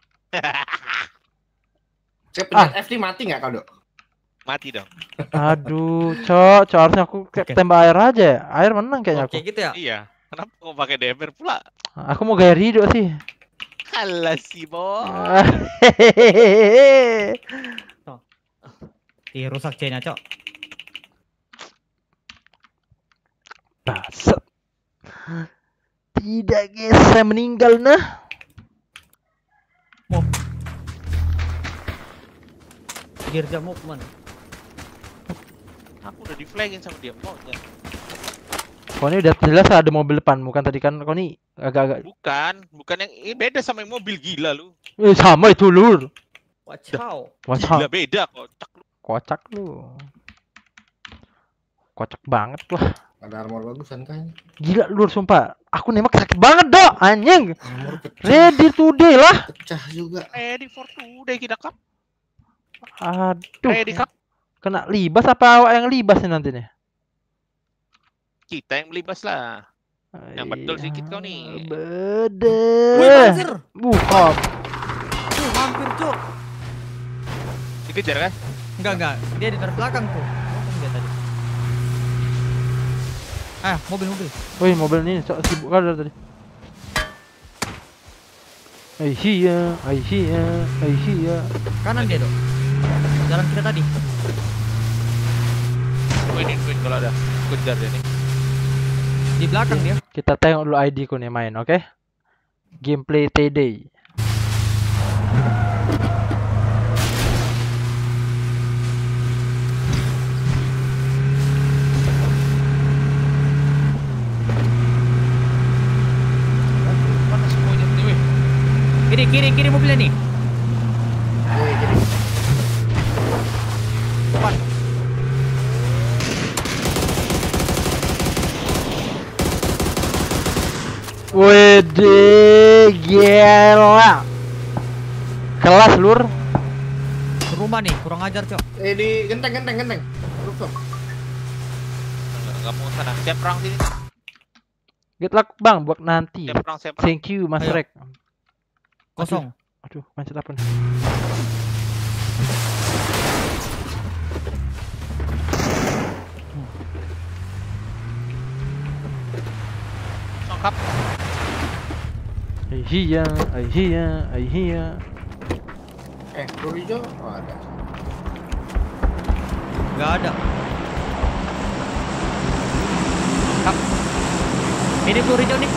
Speaker 4: Saya pencet F D mati nggak kau, Dok?
Speaker 3: Mati dong.
Speaker 1: Aduh, cok, cok harusnya aku kayak
Speaker 2: Oke.
Speaker 1: tembak air aja ya. Air menang kayaknya
Speaker 2: Oke
Speaker 1: aku.
Speaker 2: gitu ya.
Speaker 3: Iya. Kenapa kau pakai D M R pula?
Speaker 1: Aku mau gaya Rido sih.
Speaker 3: Kalah sih, Bo.
Speaker 1: Hehehe.
Speaker 2: Ih, rusak C-nya, Cok.
Speaker 1: Bangsat. Tidak, guys, saya meninggal nah.
Speaker 2: Girja mau kemana?
Speaker 3: Aku udah di flagin sama dia maunya.
Speaker 1: Kau ini udah jelas ada mobil depanmu kan tadi kan kau ini agak-agak
Speaker 3: Bukan, bukan yang ini beda sama yang mobil gila lu.
Speaker 1: eh, sama itu lur.
Speaker 2: Wacau.
Speaker 3: Gila
Speaker 1: Kocak,
Speaker 3: beda kocak lu.
Speaker 1: kocak lu. Kocak banget lah.
Speaker 4: Ada armor bagusan kayaknya.
Speaker 1: Gila lur sumpah. Aku nembak sakit banget dok, anjing.
Speaker 4: Armor pecah,
Speaker 1: Ready today lah.
Speaker 4: pecah juga.
Speaker 3: Ready for today kita kap.
Speaker 1: Aduh.
Speaker 3: Ready kap.
Speaker 1: Kena libas apa awak yang libas nih nanti nih?
Speaker 3: Kita yang melibas lah. Yang betul sedikit kau nih.
Speaker 2: Wih,
Speaker 1: Bede.
Speaker 2: Panzer.
Speaker 1: Bukan.
Speaker 2: Tuh, hampir, Cok.
Speaker 3: Dikejar kan?
Speaker 2: Enggak, enggak. Dia di dari belakang tuh. Belakang dia tadi. Ah, mobil, mobil.
Speaker 1: Wih, mobil ini so, sibuk kali dari tadi. Aisyah, Aisyah, Aisyah.
Speaker 2: Kanan dia, Dok. Jalan kita tadi.
Speaker 3: Wait, wait, kalau ada. Kejar dia nih.
Speaker 2: Di belakang dia.
Speaker 1: Kita tengok dulu I D ku nih main, oke? Gameplay T D.
Speaker 3: Mana semuanya nih, weh?
Speaker 2: Kiri, kiri, kiri mobilnya nih.
Speaker 4: Woi, jadi
Speaker 2: Depan.
Speaker 1: Wede, gila. Kelas lur.
Speaker 2: Ke rumah nih, kurang ajar, Cok.
Speaker 4: eh di genteng genteng genteng. Rooftop.
Speaker 3: Enggak, enggak mau sana. Siap perang sini.
Speaker 1: Good luck bang buat nanti.
Speaker 3: Siap perang, siap perang.
Speaker 1: Thank you Mas
Speaker 2: Ayo.
Speaker 1: Rek.
Speaker 2: Kosong.
Speaker 1: Aduh, macet apa nih?
Speaker 3: Songkap.
Speaker 1: Aisyah, Aisyah, Aisyah.
Speaker 4: Eh, peluru hijau. Oh, ada.
Speaker 2: Enggak ada. Kap. Ini peluru hijau nih.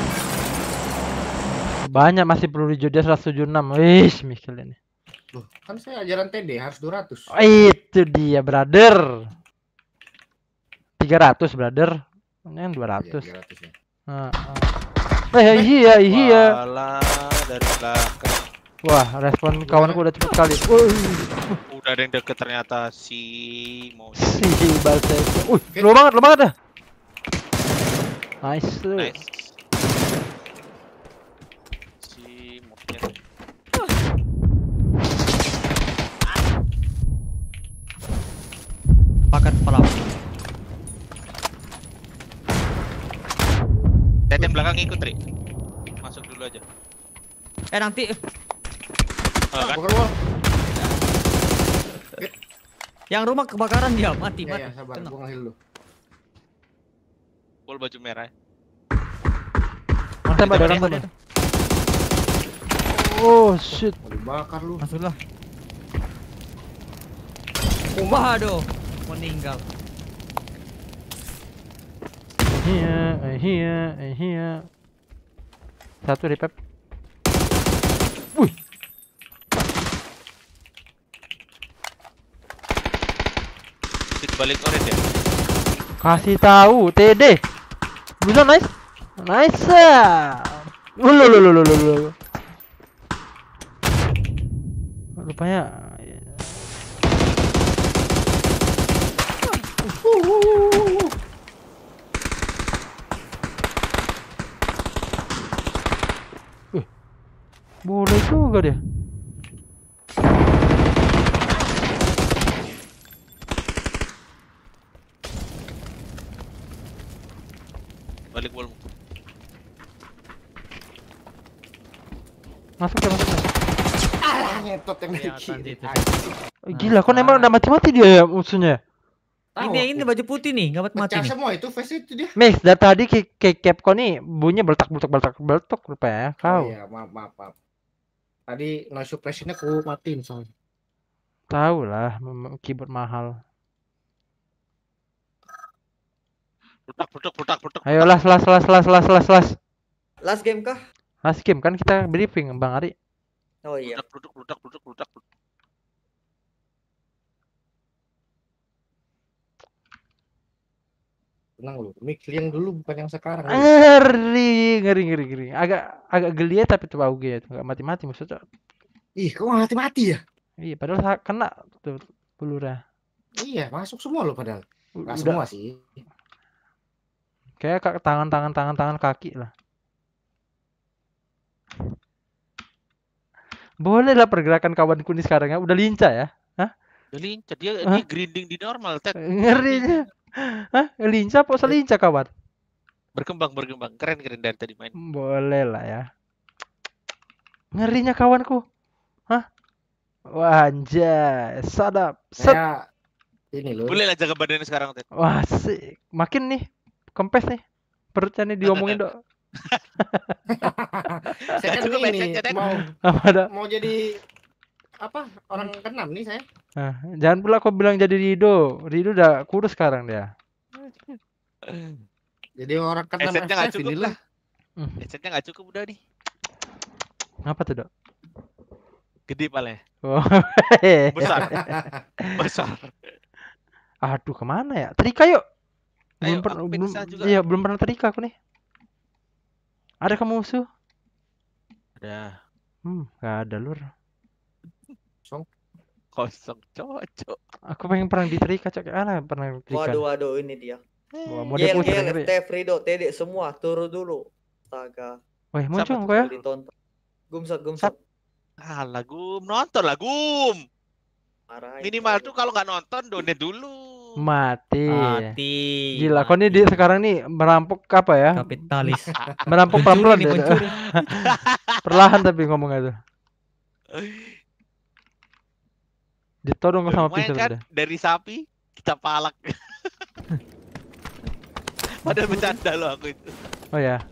Speaker 1: Banyak masih peluru hijau dia seratus tujuh puluh enam. Wih, mikir ini.
Speaker 4: Loh, kan saya ajaran T D harus dua ratus.
Speaker 1: Oh, itu dia, brother. tiga ratus, brother. Ini yang dua ratus.
Speaker 4: Iya, tiga ratus ya.
Speaker 1: Heeh. Eh, iya, iya.
Speaker 3: Walah, dari belakang.
Speaker 1: Wah, respon kawanku udah cepet kali. Wih,
Speaker 3: Udah ada yang deket ternyata si mau.
Speaker 1: si balsa. Wih, lo banget, lo banget dah. Nice.
Speaker 3: Nice. Si mobnya.
Speaker 2: Pakat kepala.
Speaker 3: Teten belakang ikut, Tri. Masuk dulu aja.
Speaker 2: Eh nanti
Speaker 3: Oh, kan?
Speaker 4: Bukan wall.
Speaker 2: yang rumah kebakaran dia mati
Speaker 4: Ya,
Speaker 2: mati.
Speaker 4: ya, sabar,
Speaker 2: Kena.
Speaker 4: gua ngehil dulu.
Speaker 3: Full baju merah.
Speaker 1: Mantap ada orang
Speaker 2: Ada,
Speaker 1: tuh. Oh shit.
Speaker 4: Mau dibakar lu.
Speaker 2: Masuklah. Waduh, meninggal.
Speaker 1: Iya, iya, iya. Satu di pep. Wih.
Speaker 3: Di balik orange ya.
Speaker 1: Kasih tahu T D. Bisa nice. Nice. Ulu ulu ulu ulu ulu. Rupanya Wih. Boleh juga dia.
Speaker 3: Balik wall.
Speaker 1: Masuk ya, masuk ya.
Speaker 4: Ah, ngetot yang dari
Speaker 2: Kelihatan
Speaker 4: kiri.
Speaker 2: itu.
Speaker 1: Oh, gila, kok nembak udah mati-mati dia ya musuhnya.
Speaker 4: Tahu
Speaker 2: Ini
Speaker 4: aku.
Speaker 2: ini baju putih nih, nggak mati
Speaker 4: Pecah
Speaker 2: nih.
Speaker 4: semua itu face itu dia.
Speaker 1: Mix, dari tadi ke ke Capcom nih bunyinya beltak-beltak beltak-beltak rupanya.
Speaker 4: Oh
Speaker 1: Kau
Speaker 4: iya, maaf maaf maaf. Tadi noise suppression-nya ku matiin soalnya.
Speaker 1: tahu lah, mem- keyboard mahal.
Speaker 3: Putak putak putak putak.
Speaker 1: Ayo las las las las las las las.
Speaker 6: Last game kah?
Speaker 1: Last game kan kita briefing Bang Ari.
Speaker 6: Oh iya.
Speaker 3: Putak putak putak putak putak.
Speaker 4: Tenang lu, mic yang dulu bukan yang sekarang. lu.
Speaker 1: Ngeri, ngeri, ngeri, ngeri. Agak agak geli ya tapi tuh auge itu enggak mati-mati maksudnya.
Speaker 4: Ih, kok mati-mati ya?
Speaker 1: Iya, padahal sa- kena tuh pelurnya.
Speaker 4: Iya, masuk semua lo padahal.
Speaker 1: U-
Speaker 4: Nggak
Speaker 1: Udah
Speaker 4: semua sih.
Speaker 1: kayak ka- tangan tangan tangan tangan kaki lah. Boleh lah pergerakan kawanku nih sekarang ya. Udah lincah ya.
Speaker 3: Jadi lincah dia
Speaker 1: Hah?
Speaker 3: dia grinding di normal, Ted.
Speaker 1: Ngerinya. Hah? Lincah apa selincah kawan?
Speaker 3: Berkembang berkembang. Keren keren dari tadi main.
Speaker 1: Boleh lah ya. Ngerinya kawanku. Hah? Wah, anjay. Sadap. Set.
Speaker 4: Saya ini loh.
Speaker 3: Boleh lah jaga badannya sekarang, Ted.
Speaker 1: Wah, sih. Makin nih. Kempes nih. Perutnya nih diomongin dok.
Speaker 4: Saya kan
Speaker 3: Cukup,
Speaker 4: ini
Speaker 3: Ted.
Speaker 4: mau
Speaker 1: Apa dah?
Speaker 4: mau jadi apa orang keenam nih saya.
Speaker 1: Nah, jangan pula kau bilang jadi Rido. Rido udah kurus sekarang dia.
Speaker 4: Jadi orang keenam
Speaker 3: Headsetnya nggak
Speaker 4: F F
Speaker 3: cukup
Speaker 4: ini
Speaker 3: lah.
Speaker 4: lah.
Speaker 1: Hmm.
Speaker 3: Headsetnya nggak cukup udah nih.
Speaker 1: Apa tuh dok?
Speaker 3: Gede palanya.
Speaker 1: Oh,
Speaker 3: Besar. Besar.
Speaker 1: aduh kemana ya? Terika yuk. Belum
Speaker 3: Ayo,
Speaker 1: pernah
Speaker 3: aku
Speaker 1: belum,
Speaker 3: pingsan juga.
Speaker 1: iya belum pernah terika aku nih. Ada kamu musuh?
Speaker 3: Ada
Speaker 1: Hmm, nggak ada lur.
Speaker 3: kosong cocok.
Speaker 1: Aku pengen perang di terika cok. Ana pernah terika.
Speaker 6: Waduh waduh ini dia.
Speaker 1: Wah, mode
Speaker 6: Gel
Speaker 1: puter
Speaker 6: gel
Speaker 1: ngeri.
Speaker 6: F T Frido, Tedek semua turun dulu. Astaga.
Speaker 1: Wih, muncul
Speaker 3: Siapa
Speaker 1: kok ya?
Speaker 6: Ditonton. Gumsat gumsat.
Speaker 3: Ah, lagum nonton lagum.
Speaker 6: Marahin.
Speaker 3: Minimal tuh kalau nggak nonton donate dulu.
Speaker 1: Mati.
Speaker 2: Mati.
Speaker 1: Gila, kau nih di sekarang nih merampok apa ya?
Speaker 2: Kapitalis.
Speaker 1: Merampok pelan-pelan
Speaker 2: Pencuri nih,
Speaker 1: ya, Dok.
Speaker 2: pencuri.
Speaker 1: Perlahan tapi ngomongnya tuh. Ditodong sama
Speaker 3: Lumayan
Speaker 1: pistol
Speaker 3: kan
Speaker 1: udah.
Speaker 3: dari sapi kita palak. Padahal bercanda loh aku itu.
Speaker 1: Oh ya,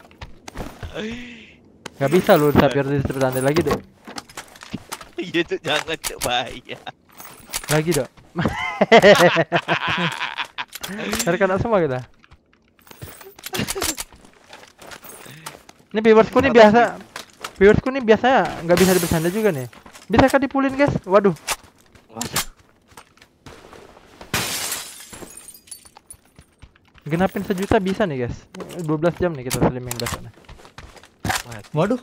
Speaker 1: nggak bisa lu sapi harus bertanda lagi dok.
Speaker 3: Iya tuh jangan coba ya.
Speaker 1: Lagi dok. Cari kena semua kita. Ini viewersku nih biasa, viewersku nih biasanya nggak bisa bercanda juga nih. Bisa kan dipulin guys? Waduh. Genapin sejuta bisa nih guys. dua belas jam nih kita streaming besok nih.
Speaker 2: Waduh.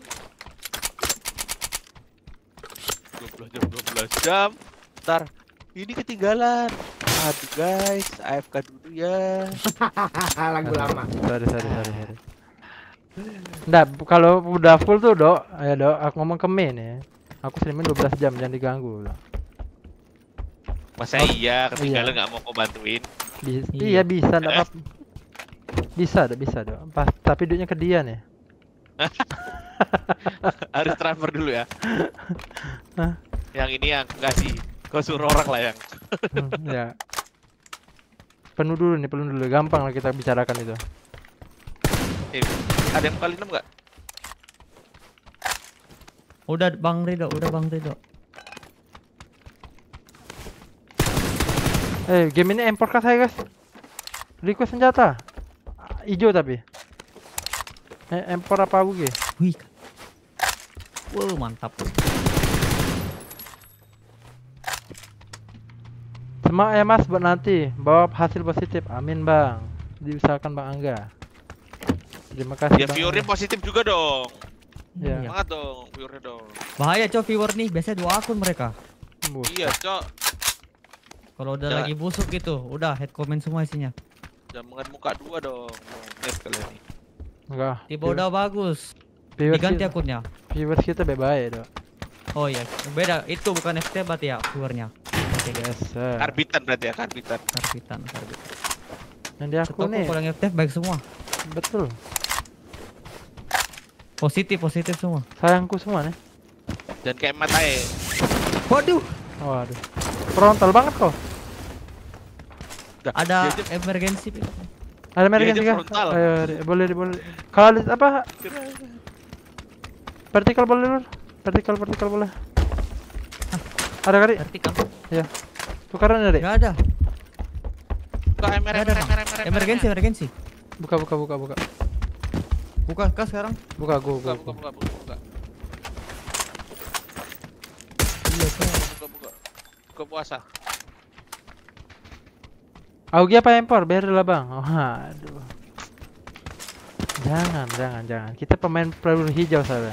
Speaker 3: dua belas jam dua belas jam. Ntar ini ketinggalan. Aduh guys, A F K dulu ya.
Speaker 4: Lagu lama.
Speaker 1: Sorry sorry sorry sorry. Nggak, kalau udah full tuh dok, ayo dok, aku ngomong ke main ya. Aku streaming dua belas jam, jangan diganggu. Dok.
Speaker 3: Masa
Speaker 1: Oh,
Speaker 3: iya ketinggalan
Speaker 1: iya.
Speaker 3: nggak mau kau bantuin?
Speaker 1: Bis iya
Speaker 2: Iya.
Speaker 1: bisa, nggak apa. Bisa dok, bisa dok. Pas, tapi duitnya ke dia nih.
Speaker 3: Harus transfer dulu ya.
Speaker 1: Hah?
Speaker 3: Yang ini yang enggak sih. Kau suruh orang lah yang.
Speaker 1: Hmm, ya. Penuh dulu nih, penuh dulu. Gampang lah kita bicarakan itu.
Speaker 3: Eh, ada yang kali enam enggak?
Speaker 2: Udah Bang Rido, udah Bang Rido.
Speaker 1: Eh, game ini impor kah saya guys? Request senjata. Ijo tapi. Eh, impor apa U G?
Speaker 2: Wih. Wow, mantap.
Speaker 1: Semangat ya mas buat nanti. Bawa hasil positif. Amin bang. Diusahakan Bang Angga. Terima kasih
Speaker 3: Ya
Speaker 1: Bang
Speaker 3: viewernya
Speaker 1: Angga.
Speaker 3: positif juga dong.
Speaker 1: Ya.
Speaker 2: Iya.
Speaker 3: Semangat dong viewernya dong.
Speaker 2: Bahaya cok viewer nih, biasanya dua akun mereka.
Speaker 1: Buset.
Speaker 3: Iya, Cok.
Speaker 2: Kalau udah
Speaker 3: Jangan.
Speaker 2: lagi busuk gitu, udah head comment semua isinya.
Speaker 3: Jangan muka dua dong. Net kalian nih.
Speaker 1: Enggak.
Speaker 2: Tiba udah bagus.
Speaker 1: Viewers
Speaker 2: Diganti
Speaker 1: kita,
Speaker 2: akunnya.
Speaker 1: viewers kita bye-bye dong.
Speaker 2: Oh iya, beda. Itu bukan F T berarti ya viewernya. Oke guys,
Speaker 1: Biasa.
Speaker 3: Karbitan berarti ya, karbitan.
Speaker 2: karbitan, karbitan.
Speaker 1: Yang di aku
Speaker 2: Setoko
Speaker 1: nih.
Speaker 2: kalau yang F T baik semua.
Speaker 1: Betul.
Speaker 2: Positif, positif semua.
Speaker 1: Sayangku semua nih.
Speaker 3: Dan kayak matae.
Speaker 2: Waduh,
Speaker 1: Waduh. Frontal banget kok.
Speaker 3: Dah,
Speaker 2: ada
Speaker 3: dia aja-
Speaker 2: emergency.
Speaker 1: Ada emergency
Speaker 3: aja
Speaker 1: kah?
Speaker 3: frontal.
Speaker 1: Ayo, Ri- boleh boleh. Kalau lihat apa? Vertikal boleh lur. Vertikal vertikal boleh. Ada kali?
Speaker 2: Vertikal.
Speaker 1: Tukaran ya, Dek?
Speaker 2: Gak ada.
Speaker 3: Buka M R
Speaker 2: Gak
Speaker 3: M
Speaker 2: ada,
Speaker 3: R
Speaker 2: Bang.
Speaker 3: M R M R.
Speaker 2: Emergency, emergency.
Speaker 1: Buka buka buka buka.
Speaker 2: Buka kah sekarang?
Speaker 1: Buka gua
Speaker 3: Buka
Speaker 1: gua.
Speaker 3: buka
Speaker 1: gua.
Speaker 3: buka buka buka.
Speaker 2: Iya, Kak.
Speaker 3: Buka buka. Buka puasa.
Speaker 1: Augie apa impor? Biar lah bang. Oh, aduh. Jangan jangan jangan. Kita pemain peluru hijau saudara.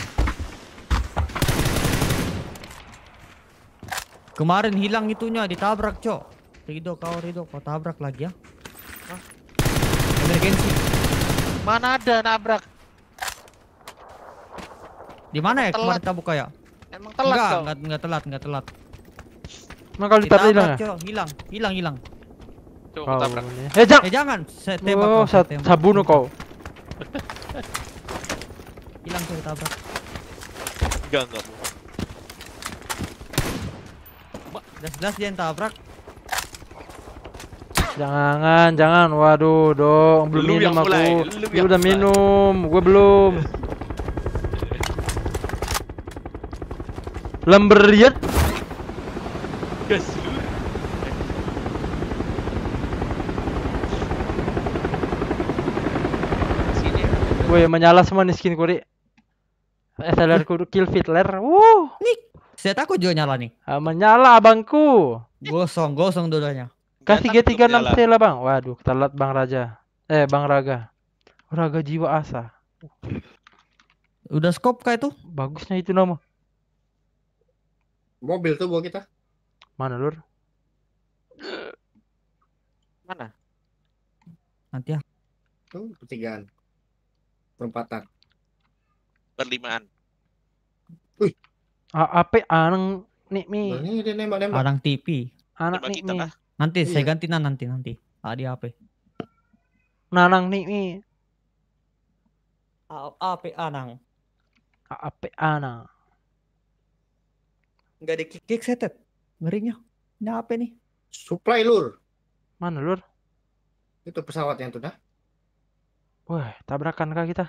Speaker 2: Kemarin hilang itunya, ditabrak, Cok. Rido, kau Rido, kau tabrak lagi ya.
Speaker 3: Hah?
Speaker 2: Emergency.
Speaker 3: Mana ada nabrak?
Speaker 2: Di mana ya
Speaker 3: Telat.
Speaker 2: kemarin tabuk ya?
Speaker 3: Emang telat
Speaker 2: Enggak,
Speaker 3: kau.
Speaker 2: enggak, enggak telat, enggak telat.
Speaker 1: Emang kalau ditabrak hilang ya?
Speaker 2: Cok, hilang, hilang, hilang.
Speaker 3: Coba
Speaker 1: Kau
Speaker 3: tabrak.
Speaker 1: nih. Eh jangan.
Speaker 2: Eh jangan, saya tembak.
Speaker 1: Oh,
Speaker 2: kau, saya
Speaker 1: sa
Speaker 2: tembak.
Speaker 1: sabunuh kau.
Speaker 2: Hilang Cok, tabrak.
Speaker 3: Enggak enggak. Bu.
Speaker 2: Jelas-jelas dia yang tabrak.
Speaker 1: Jangan, jangan. Waduh, dong. Belum
Speaker 3: Lu
Speaker 1: minum
Speaker 3: yang
Speaker 1: aku.
Speaker 3: mulai, lu
Speaker 1: Lu
Speaker 3: yang
Speaker 1: udah
Speaker 3: mulai.
Speaker 1: minum, gue belum. Lemberiat.
Speaker 3: Gas. Sini.
Speaker 1: Woi, menyala semua nih skin kuri. S L R ku kill Fitler. Wuh.
Speaker 2: Saya takut juga nyala nih.
Speaker 1: Ah, menyala abangku.
Speaker 2: Gosong, gosong dudanya.
Speaker 1: Kasih G
Speaker 3: Gatak
Speaker 1: tiga enam
Speaker 3: belum
Speaker 1: C lah bang. Waduh, telat Bang Raja. Eh, Bang Raga. Raga jiwa asa.
Speaker 2: Udah scope kah itu?
Speaker 1: Bagusnya itu nama.
Speaker 4: Mobil tuh bawa kita.
Speaker 1: Mana lur?
Speaker 3: Mana?
Speaker 2: Nanti ya.
Speaker 4: Tuh pertigaan. Perempatan.
Speaker 3: Perlimaan.
Speaker 1: A AP anang nih mi.
Speaker 4: Nah, ini dia nembak-nembak.
Speaker 2: Adang T V.
Speaker 1: Anak
Speaker 3: Coba
Speaker 1: nih
Speaker 3: kita
Speaker 1: mi.
Speaker 3: kah?
Speaker 2: Nanti saya
Speaker 4: Iya.
Speaker 2: ganti nah, nanti nanti. Ah di H P.
Speaker 1: Nanang nih mi.
Speaker 6: A P Anang.
Speaker 1: A AP anang.
Speaker 2: Enggak di kick setet. Ngerinya. Ini apa nih?
Speaker 4: Supply lur.
Speaker 1: Mana lur?
Speaker 4: Itu pesawat yang tuh dah.
Speaker 1: Wah, tabrakan kah kita?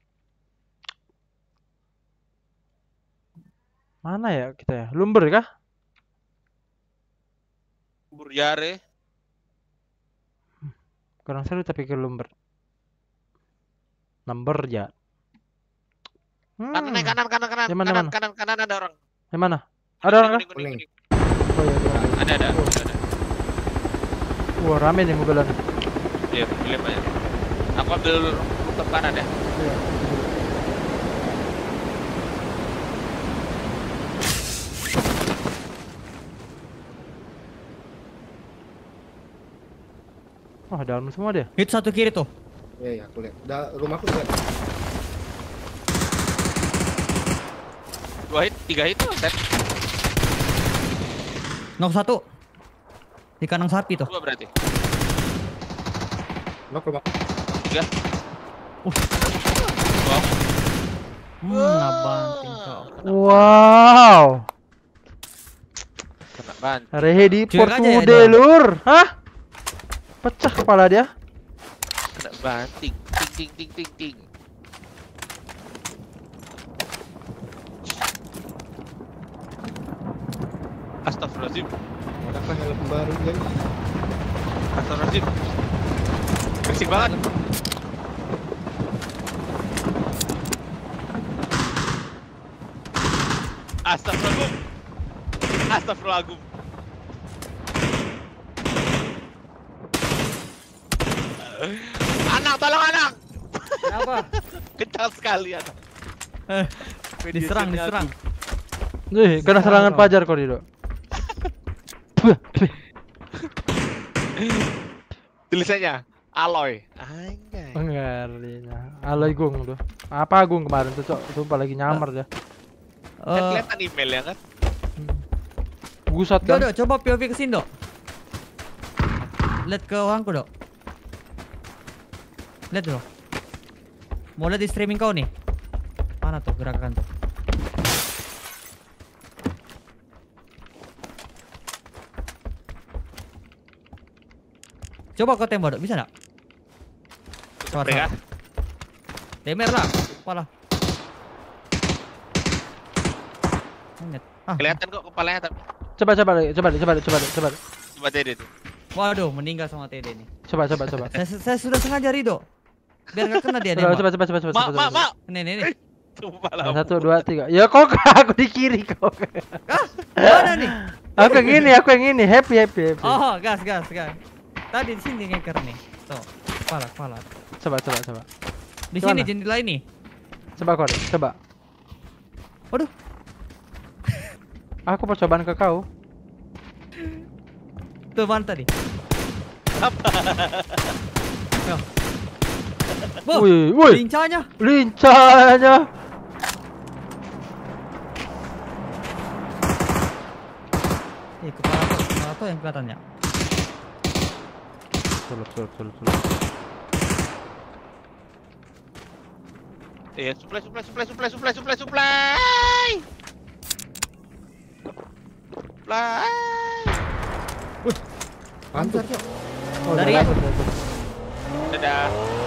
Speaker 1: Mana ya kita ya? Lumber kah?
Speaker 3: Buryare.
Speaker 1: Kurang seru tapi ke lumber. Number ya. Hmm.
Speaker 3: Kanan eh, kanan kanan kanan
Speaker 1: Yang mana,
Speaker 3: kanan
Speaker 1: mana?
Speaker 3: kanan kanan ada orang.
Speaker 1: Yang mana? Ada orang kah?
Speaker 3: Kuning, kuning,
Speaker 4: Kuning.
Speaker 3: kuning.
Speaker 1: Oh, iya, iya.
Speaker 3: Ada ada ada.
Speaker 1: Wah, rame nih mobilan.
Speaker 3: Iya, boleh banyak. Aku ambil rooftop kanan ya.
Speaker 1: Iya. Wah, dalam semua dia.
Speaker 2: Hit satu kiri tuh.
Speaker 4: Iya, iya, aku lihat. Da, rumahku juga.
Speaker 3: Dua hit, tiga hit, set.
Speaker 2: Knock satu. Di kanan sapi tuh.
Speaker 3: Dua berarti.
Speaker 4: Nok rumahku.
Speaker 3: Tiga.
Speaker 2: Uh.
Speaker 3: Dua.
Speaker 2: Hmm, nabanting kau.
Speaker 1: Wow.
Speaker 3: Kena ban.
Speaker 1: Rehe di
Speaker 2: Cuek aja ya
Speaker 1: Portude
Speaker 2: dia.
Speaker 1: lur. Hah? Pecah kepala dia.
Speaker 3: Kena banting. Ting ting ting ting ting. Astagfirullahaladzim.
Speaker 4: Kenapa helm baru kan?
Speaker 3: Astagfirullahaladzim. Bersih banget. Astagfirullahaladzim. Astagfirullahaladzim. Anak, tolong anak.
Speaker 2: Kenapa?
Speaker 3: Kencang sekali anak.
Speaker 2: Eh, diserang, diserang.
Speaker 1: Nih, kena serangan pajar kau Dido.
Speaker 3: Tulisannya Aloy. Anjay.
Speaker 1: Enggak, artinya. Aloy Gung tuh. Apa Gung kemarin tuh, Cok? Sumpah lagi nyamar dia.
Speaker 3: Kan
Speaker 2: Eh,
Speaker 3: kelihatan emailnya kan?
Speaker 1: Gusat
Speaker 2: Dok,
Speaker 1: kan?
Speaker 2: Dok, coba P O V ke sini, Dok. Lihat ke orangku, Dok. Lihat dulu. Mau lihat di streaming kau nih. Mana tuh gerakan tuh? Coba kau tembak, Dok. Bisa enggak? Keluar,
Speaker 3: Mereka.
Speaker 2: keluar. Temer lah. Kepala. Ingat. Ah,
Speaker 3: Kelihatan kok kepalanya tapi.
Speaker 1: Coba coba lagi, coba coba coba coba.
Speaker 3: Coba deh itu.
Speaker 2: waduh, meninggal sama T D nih.
Speaker 1: Coba coba coba.
Speaker 2: Saya, saya sudah sengaja Rido. Biar nggak kena dia
Speaker 1: Coba
Speaker 2: nembak.
Speaker 1: coba coba coba coba.
Speaker 3: Mak,
Speaker 1: coba,
Speaker 3: mak,
Speaker 1: coba.
Speaker 3: mak.
Speaker 2: Nih, nih, nih.
Speaker 3: Kepala.
Speaker 1: Satu dua tiga. Ya kok aku di kiri kok.
Speaker 2: Mana nih?
Speaker 1: Aku yang ini, aku yang ini. Happy happy happy.
Speaker 2: Oh, gas, gas, gas. Tadi di sini ngeker nih. Tuh, kepala, kepala.
Speaker 1: Coba coba coba.
Speaker 2: Di
Speaker 1: Gimana?
Speaker 2: sini jendela ini.
Speaker 1: Coba kau deh, coba.
Speaker 2: Waduh,
Speaker 1: Aku percobaan ke kau.
Speaker 2: tuh mana tadi? Yo. Boh,
Speaker 1: Wih, wih.
Speaker 2: lincahnya.
Speaker 1: Lincahnya.
Speaker 2: Eh, kepala tuh, kepala tuh yang kelihatannya.
Speaker 1: Sulut sulut sulut sulut.
Speaker 3: Eh, supply, supply, supply, supply, supply, supply, supply. Supply.
Speaker 4: Mantap.
Speaker 1: Oh,
Speaker 2: Dari-
Speaker 1: udah dapet, dapet.
Speaker 3: Dadah.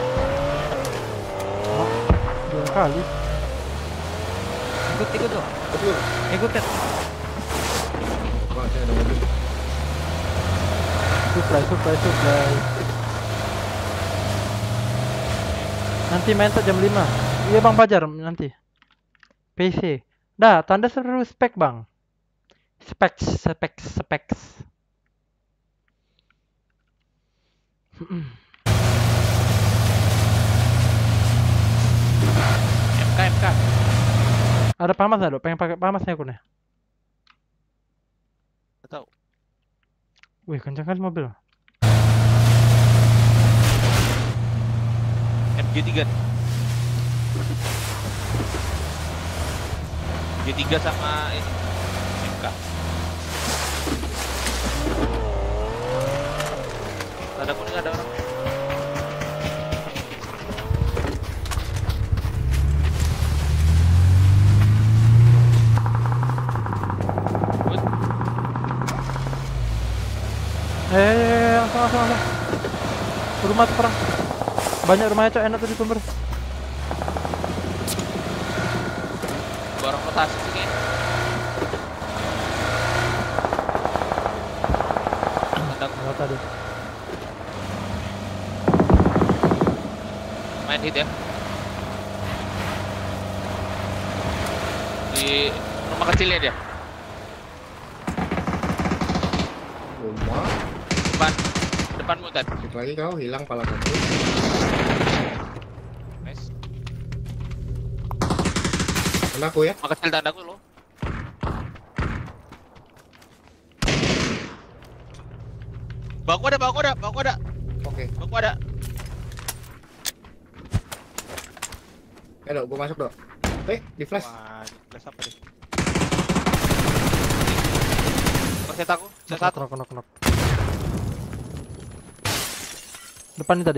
Speaker 1: Dua kali.
Speaker 2: Ikut, ikut tuh.
Speaker 4: Betul.
Speaker 2: Ikut, Ted.
Speaker 4: Wah, saya ada mobil.
Speaker 1: Supply supply supply. Nanti main tak jam lima. Iya Bang Fajar nanti. P C. Dah, tanda seru spek Bang. Spek spek spek.
Speaker 3: M K, M K.
Speaker 1: Ada pamas nggak, Dok? Pengen pakai pamasnya aku nih.
Speaker 3: Nggak tahu.
Speaker 1: Wih, kencang kan mobil.
Speaker 3: M G tiga. G tiga sama ini. M K. Tanda kuning ada orang. Good.
Speaker 1: Eh, langsung langsung langsung. Rumah tuh perang. Banyak rumahnya Cok, enak tuh di sumber.
Speaker 3: Barang rotasi sini. Tanda
Speaker 1: Lewat tadi.
Speaker 3: main hit ya. Di rumah kecilnya dia.
Speaker 4: Rumah.
Speaker 3: Depan. Depanmu Ted.
Speaker 4: Dikit lagi kau hilang pala satu.
Speaker 3: Nice.
Speaker 4: Kena aku ya.
Speaker 3: Rumah kecil tandaku lo. Baku ada, baku ada, baku ada,
Speaker 4: Oke.
Speaker 3: baku ada.
Speaker 4: Eh, Dok, gua masuk, Dok. Eh, di flash.
Speaker 3: Wah, ini flash apa nih? Perset aku, set satu.
Speaker 1: Knock, knock, knock. Depan ini tadi.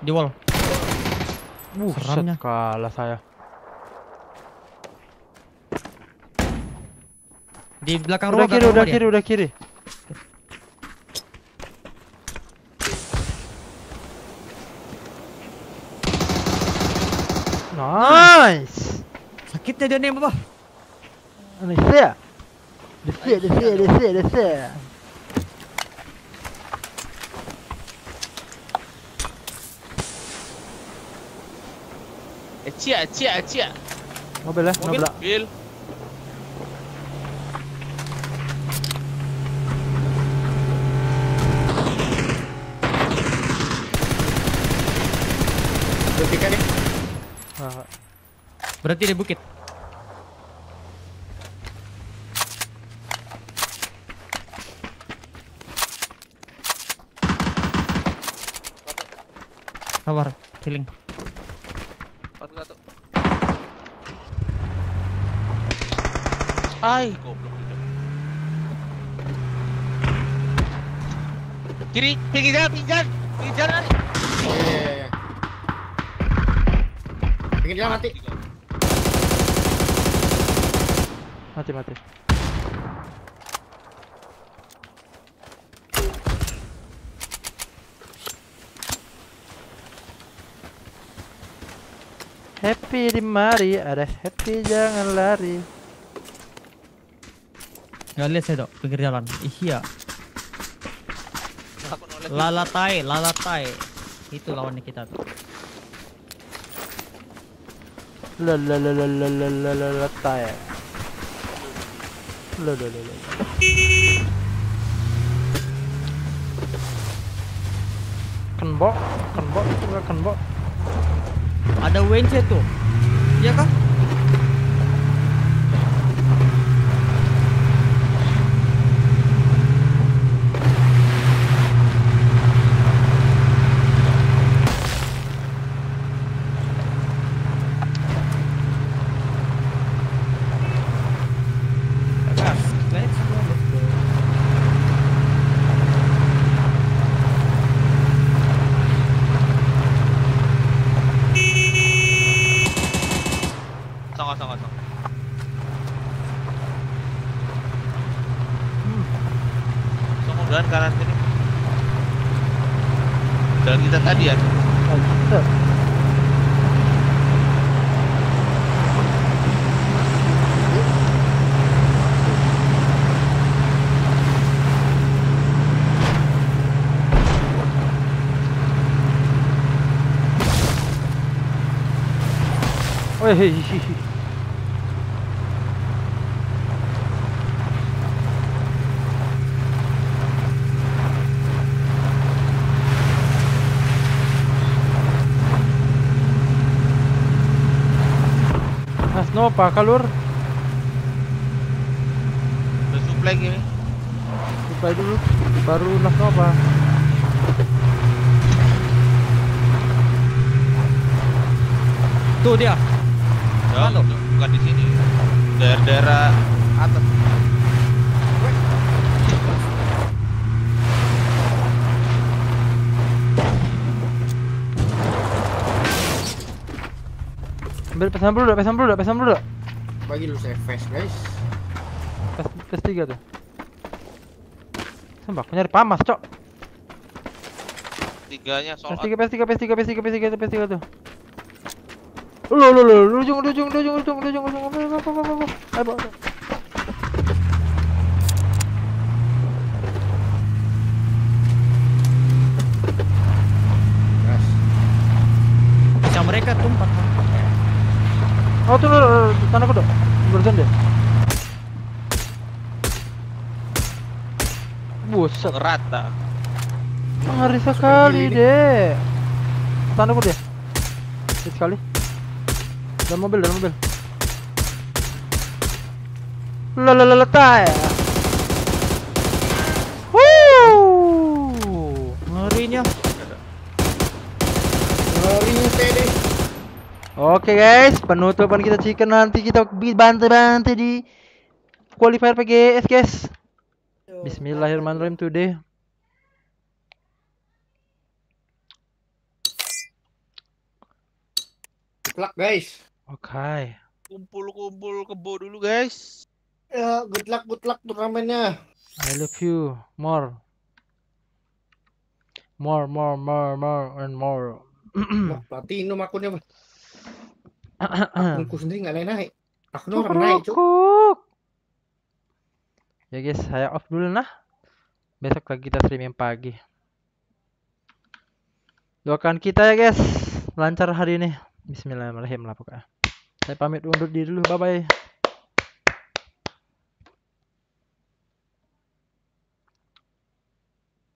Speaker 2: Di wall.
Speaker 1: Buset,
Speaker 2: Seramnya.
Speaker 1: kalah saya.
Speaker 2: Di belakang
Speaker 1: Udah
Speaker 2: rumah.
Speaker 1: kiri,
Speaker 2: belakang
Speaker 1: udah
Speaker 2: rumah dia.
Speaker 1: kiri, udah kiri. Nice.
Speaker 2: Sakitnya dia nembak, Bah.
Speaker 1: Ini saya. Desi, desi, desi, desi.
Speaker 3: Eh, cia, cia, cia.
Speaker 1: Mobil ya,
Speaker 2: Mobil.
Speaker 1: mobil.
Speaker 3: Bil.
Speaker 4: Ketika nih.
Speaker 1: Ah,
Speaker 2: Berarti di bukit. Sabar, healing.
Speaker 3: Satu satu. Ay, goblok itu. Kiri, pinggir jalan, pinggir jalan, pinggir jalan.
Speaker 4: Iya, iya, iya. Pengen dia mati.
Speaker 1: mati, mati. Happy di mari, ada happy jangan lari.
Speaker 2: Nggak lihat saya dok, pinggir jalan. Iya.
Speaker 3: Aku noleh.
Speaker 2: Lalatai, lalatai. Itu lawannya kita tuh.
Speaker 1: La la la la la la la la la tay. La la la la. Kenbok, kenbok itu enggak kenbok.
Speaker 2: Ada W N C tuh. Iya kah? Gas. Let's go, let's go.
Speaker 3: Songong, songong, songong. Songong jalan kanan sini. Jalan kita tadi ya.
Speaker 1: Ah, gitu. Wih, Mas Nova kalur,
Speaker 3: Bersuplai gini.
Speaker 1: supply dulu, baru Mas Nova.
Speaker 2: Tuh dia.
Speaker 3: Ya,
Speaker 2: Mana?
Speaker 3: bukan di sini. Daerah-daerah atas.
Speaker 1: Ambil pesan dulu, pesan dulu, pesan dulu.
Speaker 4: Bagi lu saya fast guys.
Speaker 1: Pes, pes tiga tuh. Sembah, aku nyari pamas, cok.
Speaker 3: Tiganya
Speaker 1: Pes
Speaker 3: soal
Speaker 1: tiga, pes tiga, pes tiga, pes tiga, pes tiga, pes tiga tuh. Lo lo lo, lujung, lujung, lujung, lujung, lujung, lujung, apa, apa, apa, apa, ayo, bawa.
Speaker 4: Gas.
Speaker 2: Bisa mereka tuh empat.
Speaker 1: Oh tuh, lo, lo, lo, tanah kuda, barusan deh. Buset,
Speaker 3: rata.
Speaker 1: ngeri sekali deh. Tanah kuda, hit sekali. Dalam mobil, dalam mobil. Lalalala letai. Wuh.
Speaker 2: Ngerinya.
Speaker 4: Ngeri deh.
Speaker 1: Oke guys, penutupan kita chicken nanti kita bi- bantu-bantu di qualifier P G S guys. Bismillahirrahmanirrahim today.
Speaker 4: Good luck guys.
Speaker 1: Oke.
Speaker 3: Kumpul-kumpul kebo dulu guys.
Speaker 4: Ya, good luck, good luck turnamennya.
Speaker 1: I love you more. More, more, more, more, and more.
Speaker 4: Wah, platinum akunnya, Bang. Akunku sendiri nggak naik-naik. Akunnya orang naik, Cuk.
Speaker 1: Cukup. Ya guys, saya off dulu nah. Besok lagi kita streaming pagi. Doakan kita ya guys, lancar hari ini. Bismillahirrahmanirrahim lah pokoknya. Saya pamit undur diri dulu. Bye bye.